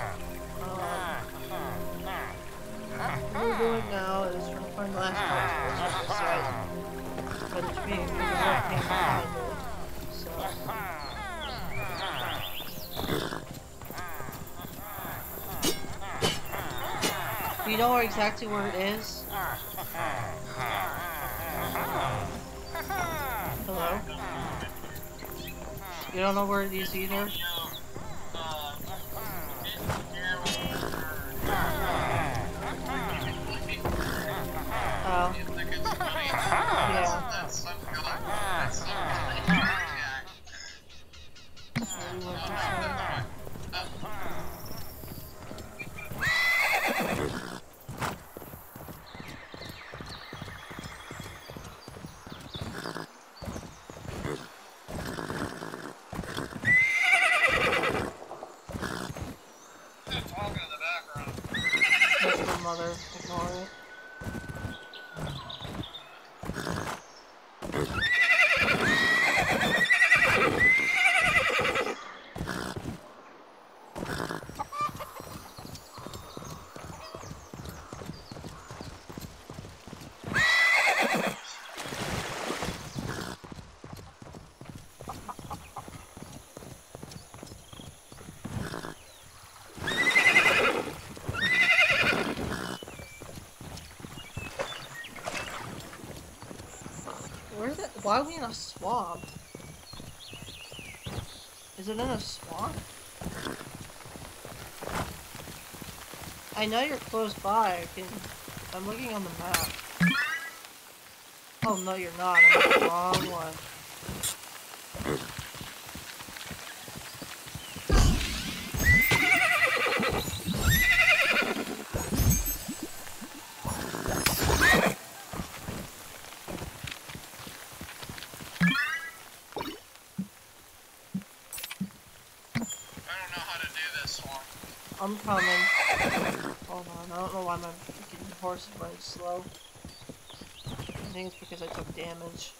what we're doing now is we're gonna find the last parts of this side. But it's being the right hand behind it. So. Do you know exactly where it is? Hello? You don't know where it is either? Oh. Yeah. Mother, ignore it. Where's it? Why are we in a swamp? Is it in a swamp? I know you're close by. I can. I'm looking on the map. Oh no, you're not. I'm on the wrong one. I'm coming. Hold on, I don't know why my freaking horse is running slow. I think it's because I took damage.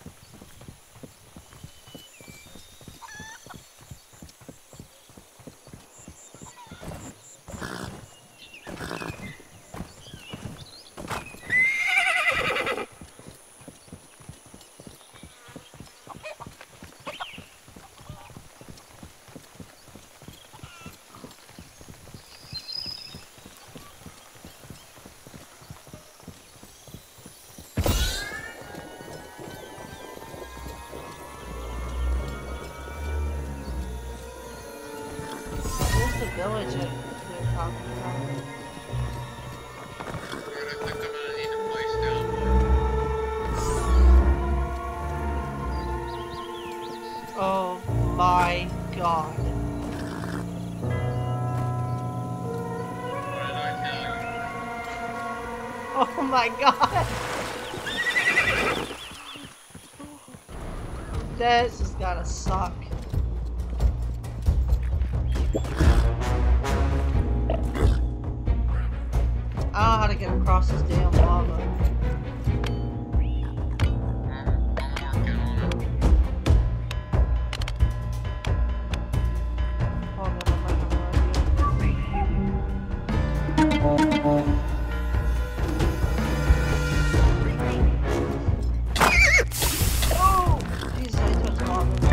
Village that they're talking about.
Alright, I think I'm gonna need a place down.
Oh my god.
What did I tell you?
Oh my god. This has gotta suck. I don't know how to get across this damn lava.
I'm, I'm working on it.
Oh no, no, no, oh! Jesus, I touched lava.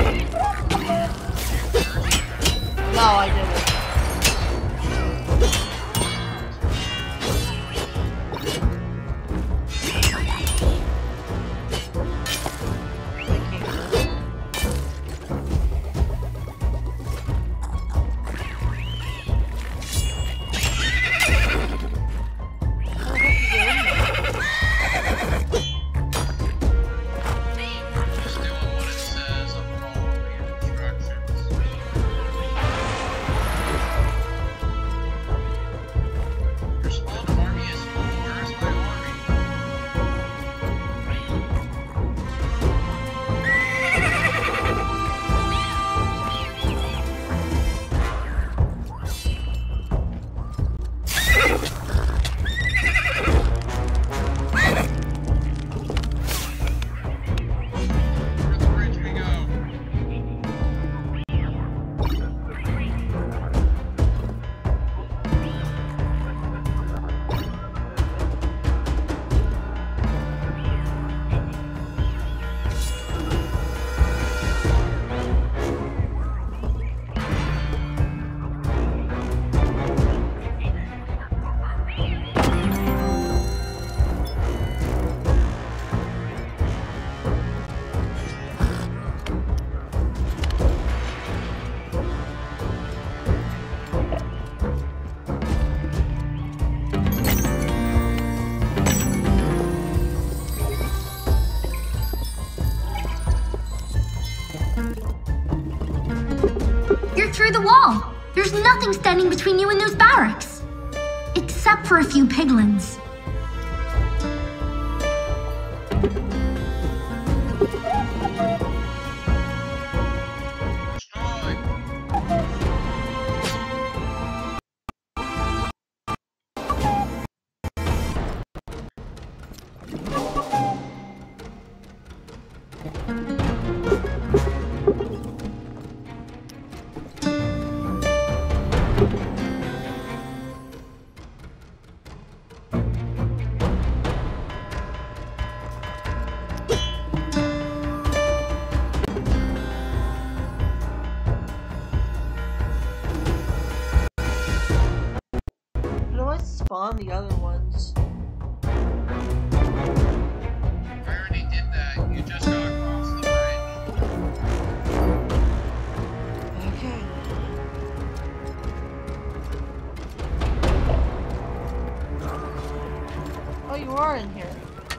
No, I didn't.
through the wall. There's nothing standing between you and those barracks. Except for a few piglins.
Spawn the other ones.
I already did that. You just got across the bridge.
Okay. Oh, you are in here.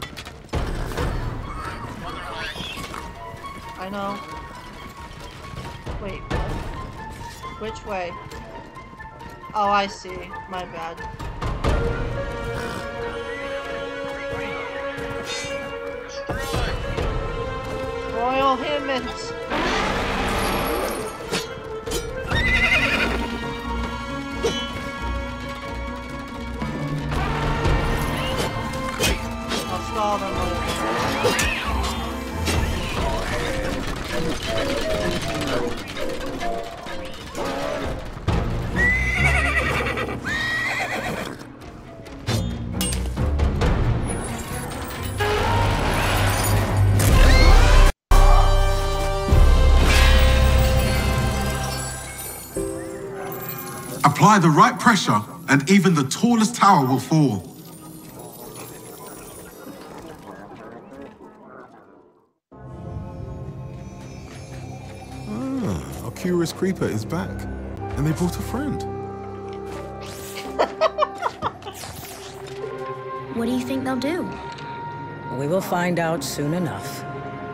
Other way.
I know. Wait, what? Which way? Oh, I see. My bad. Royal Hymns! I'll stall them a little.
Apply the right pressure, and even the tallest tower will fall. Ah, our curious creeper is back, and they brought a friend.
What do you think they'll do?
We will find out soon enough.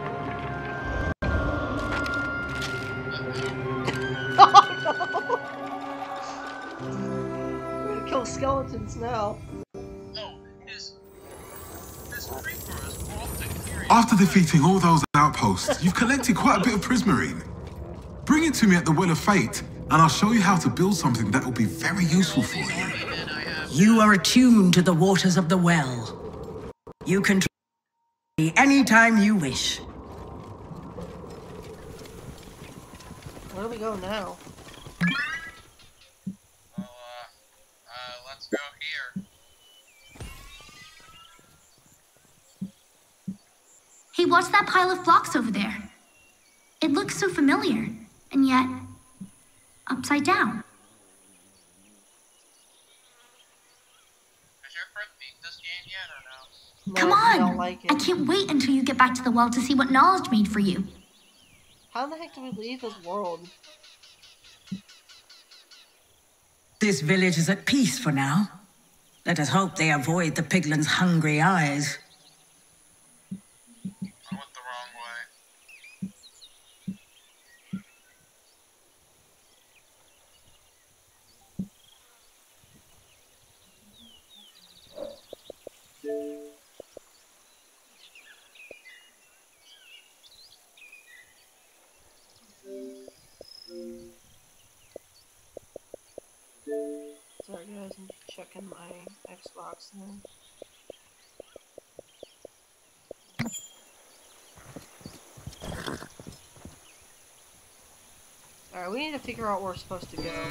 Skeletons now.
No, his, his creeper is often here.
After defeating all those outposts, you've collected quite a bit of prismarine. Bring it to me at the Well of Fate, and I'll show you how to build something that will be very useful for you.
You are attuned to the waters of the well. You can try me anytime you wish.
Where do we go now?
Go here.
Hey, what's that pile of blocks over there? It looks so familiar, and yet upside down.
Has your friend beat this game yet or no?
No,
Come
I
on!
don't like it.
I can't wait until you get back to the well to see what knowledge made for you.
How the heck do we leave this world?
This village is at peace for now. Let us hope they avoid the piglins' hungry eyes.
I went the wrong way.
Sorry guys, I'm checking my Xbox now. Alright, we need to figure out where we're supposed to go.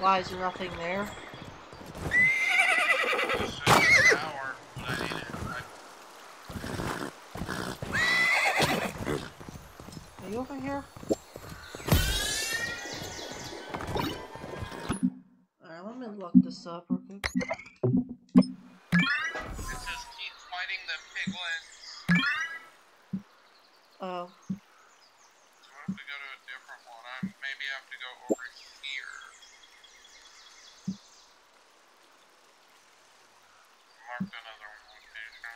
Why is there nothing there? Are you over here? Alright, let me look this up real quick.
It says keep fighting the piglins.
Oh.
So I have to go to a different one. I maybe have to go over here. Mark another location.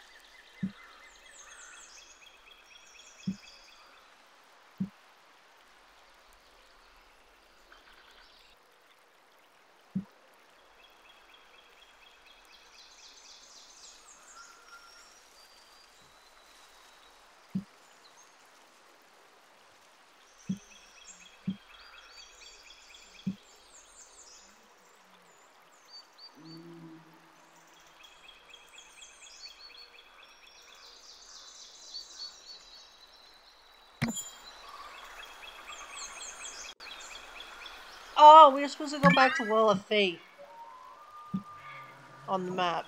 Oh, we were supposed to go back to Well of Fate on the map.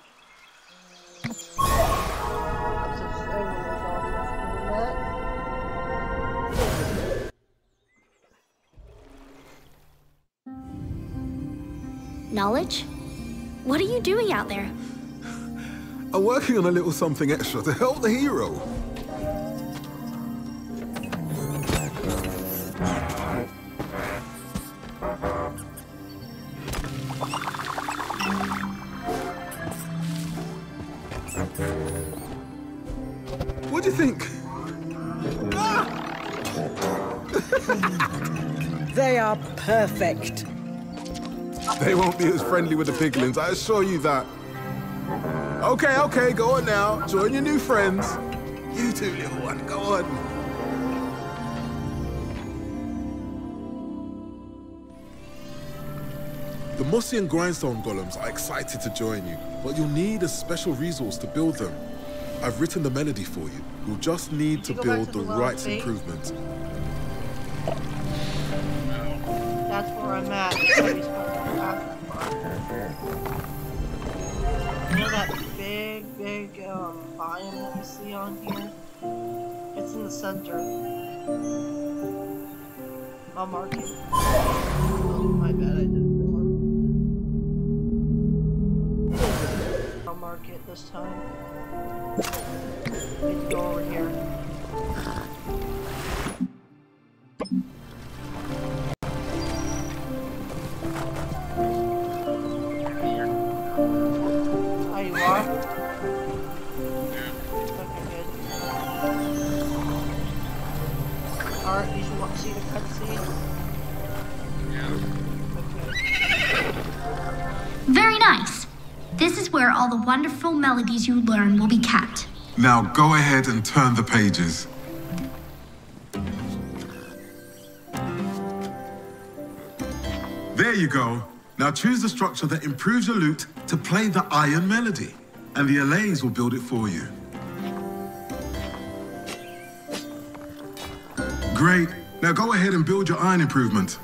Knowledge? What are you doing out there?
I'm working on a little something extra to help the hero. What do you think? Ah!
They are perfect.
They won't be as friendly with the piglins, I assure you that. Okay, okay, go on now. Join your new friends. You two, little one, go on. The Mossy and Grindstone golems are excited to join you, but you'll need a special resource to build them. I've written the melody for you. You'll just need to build the right improvements.
That's where I'm at. You know that big, big um, biome that you see on here? It's in the center. I'll mark it. Oh, my bad, I didn't know. I'll mark it this time. Need to go over here. Oh, you are? Okay, good. Alright, you should want to see the cutscene?
Very nice. This is where all the wonderful melodies you learn will be kept.
Now go ahead and turn the pages. There you go. Now choose the structure that improves your lute to play the iron melody, and the Allays will build it for you. Great. Now go ahead and build your iron improvement.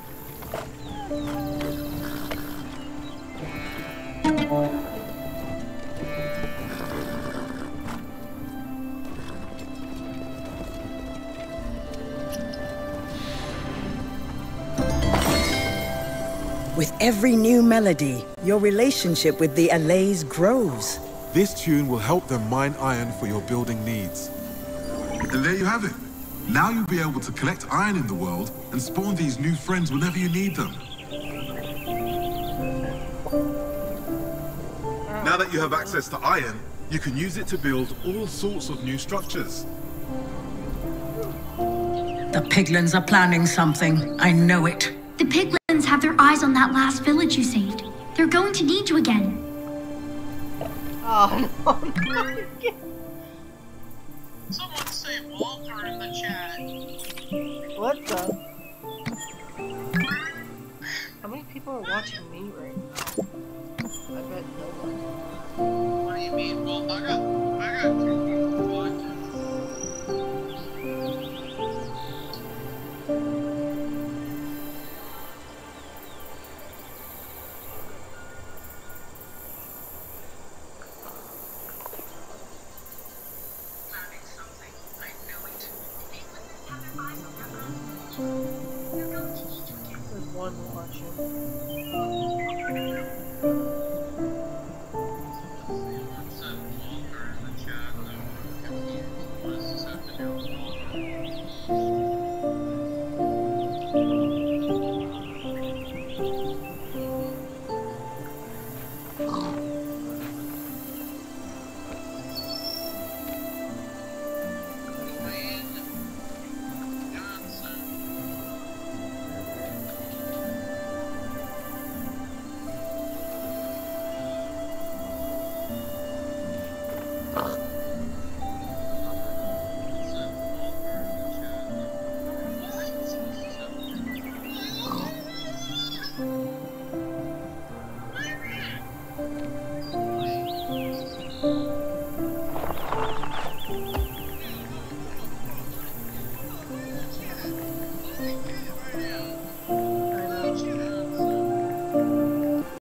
With every new melody, your relationship with the Allays grows.
This tune will help them mine iron for your building needs. And there you have it. Now you'll be able to collect iron in the world and spawn these new friends whenever you need them. Now that you have access to iron, you can use it to build all sorts of new structures.
The piglins are planning something. I know it.
The piglins have their eyes on that last village you saved. They're going to need you again.
Oh, no, no.
Someone say Walter in the chat.
What the? How many people are watching me right now? I bet no one.
What do you mean? Well, I got, I got two people watching.
one will watch you.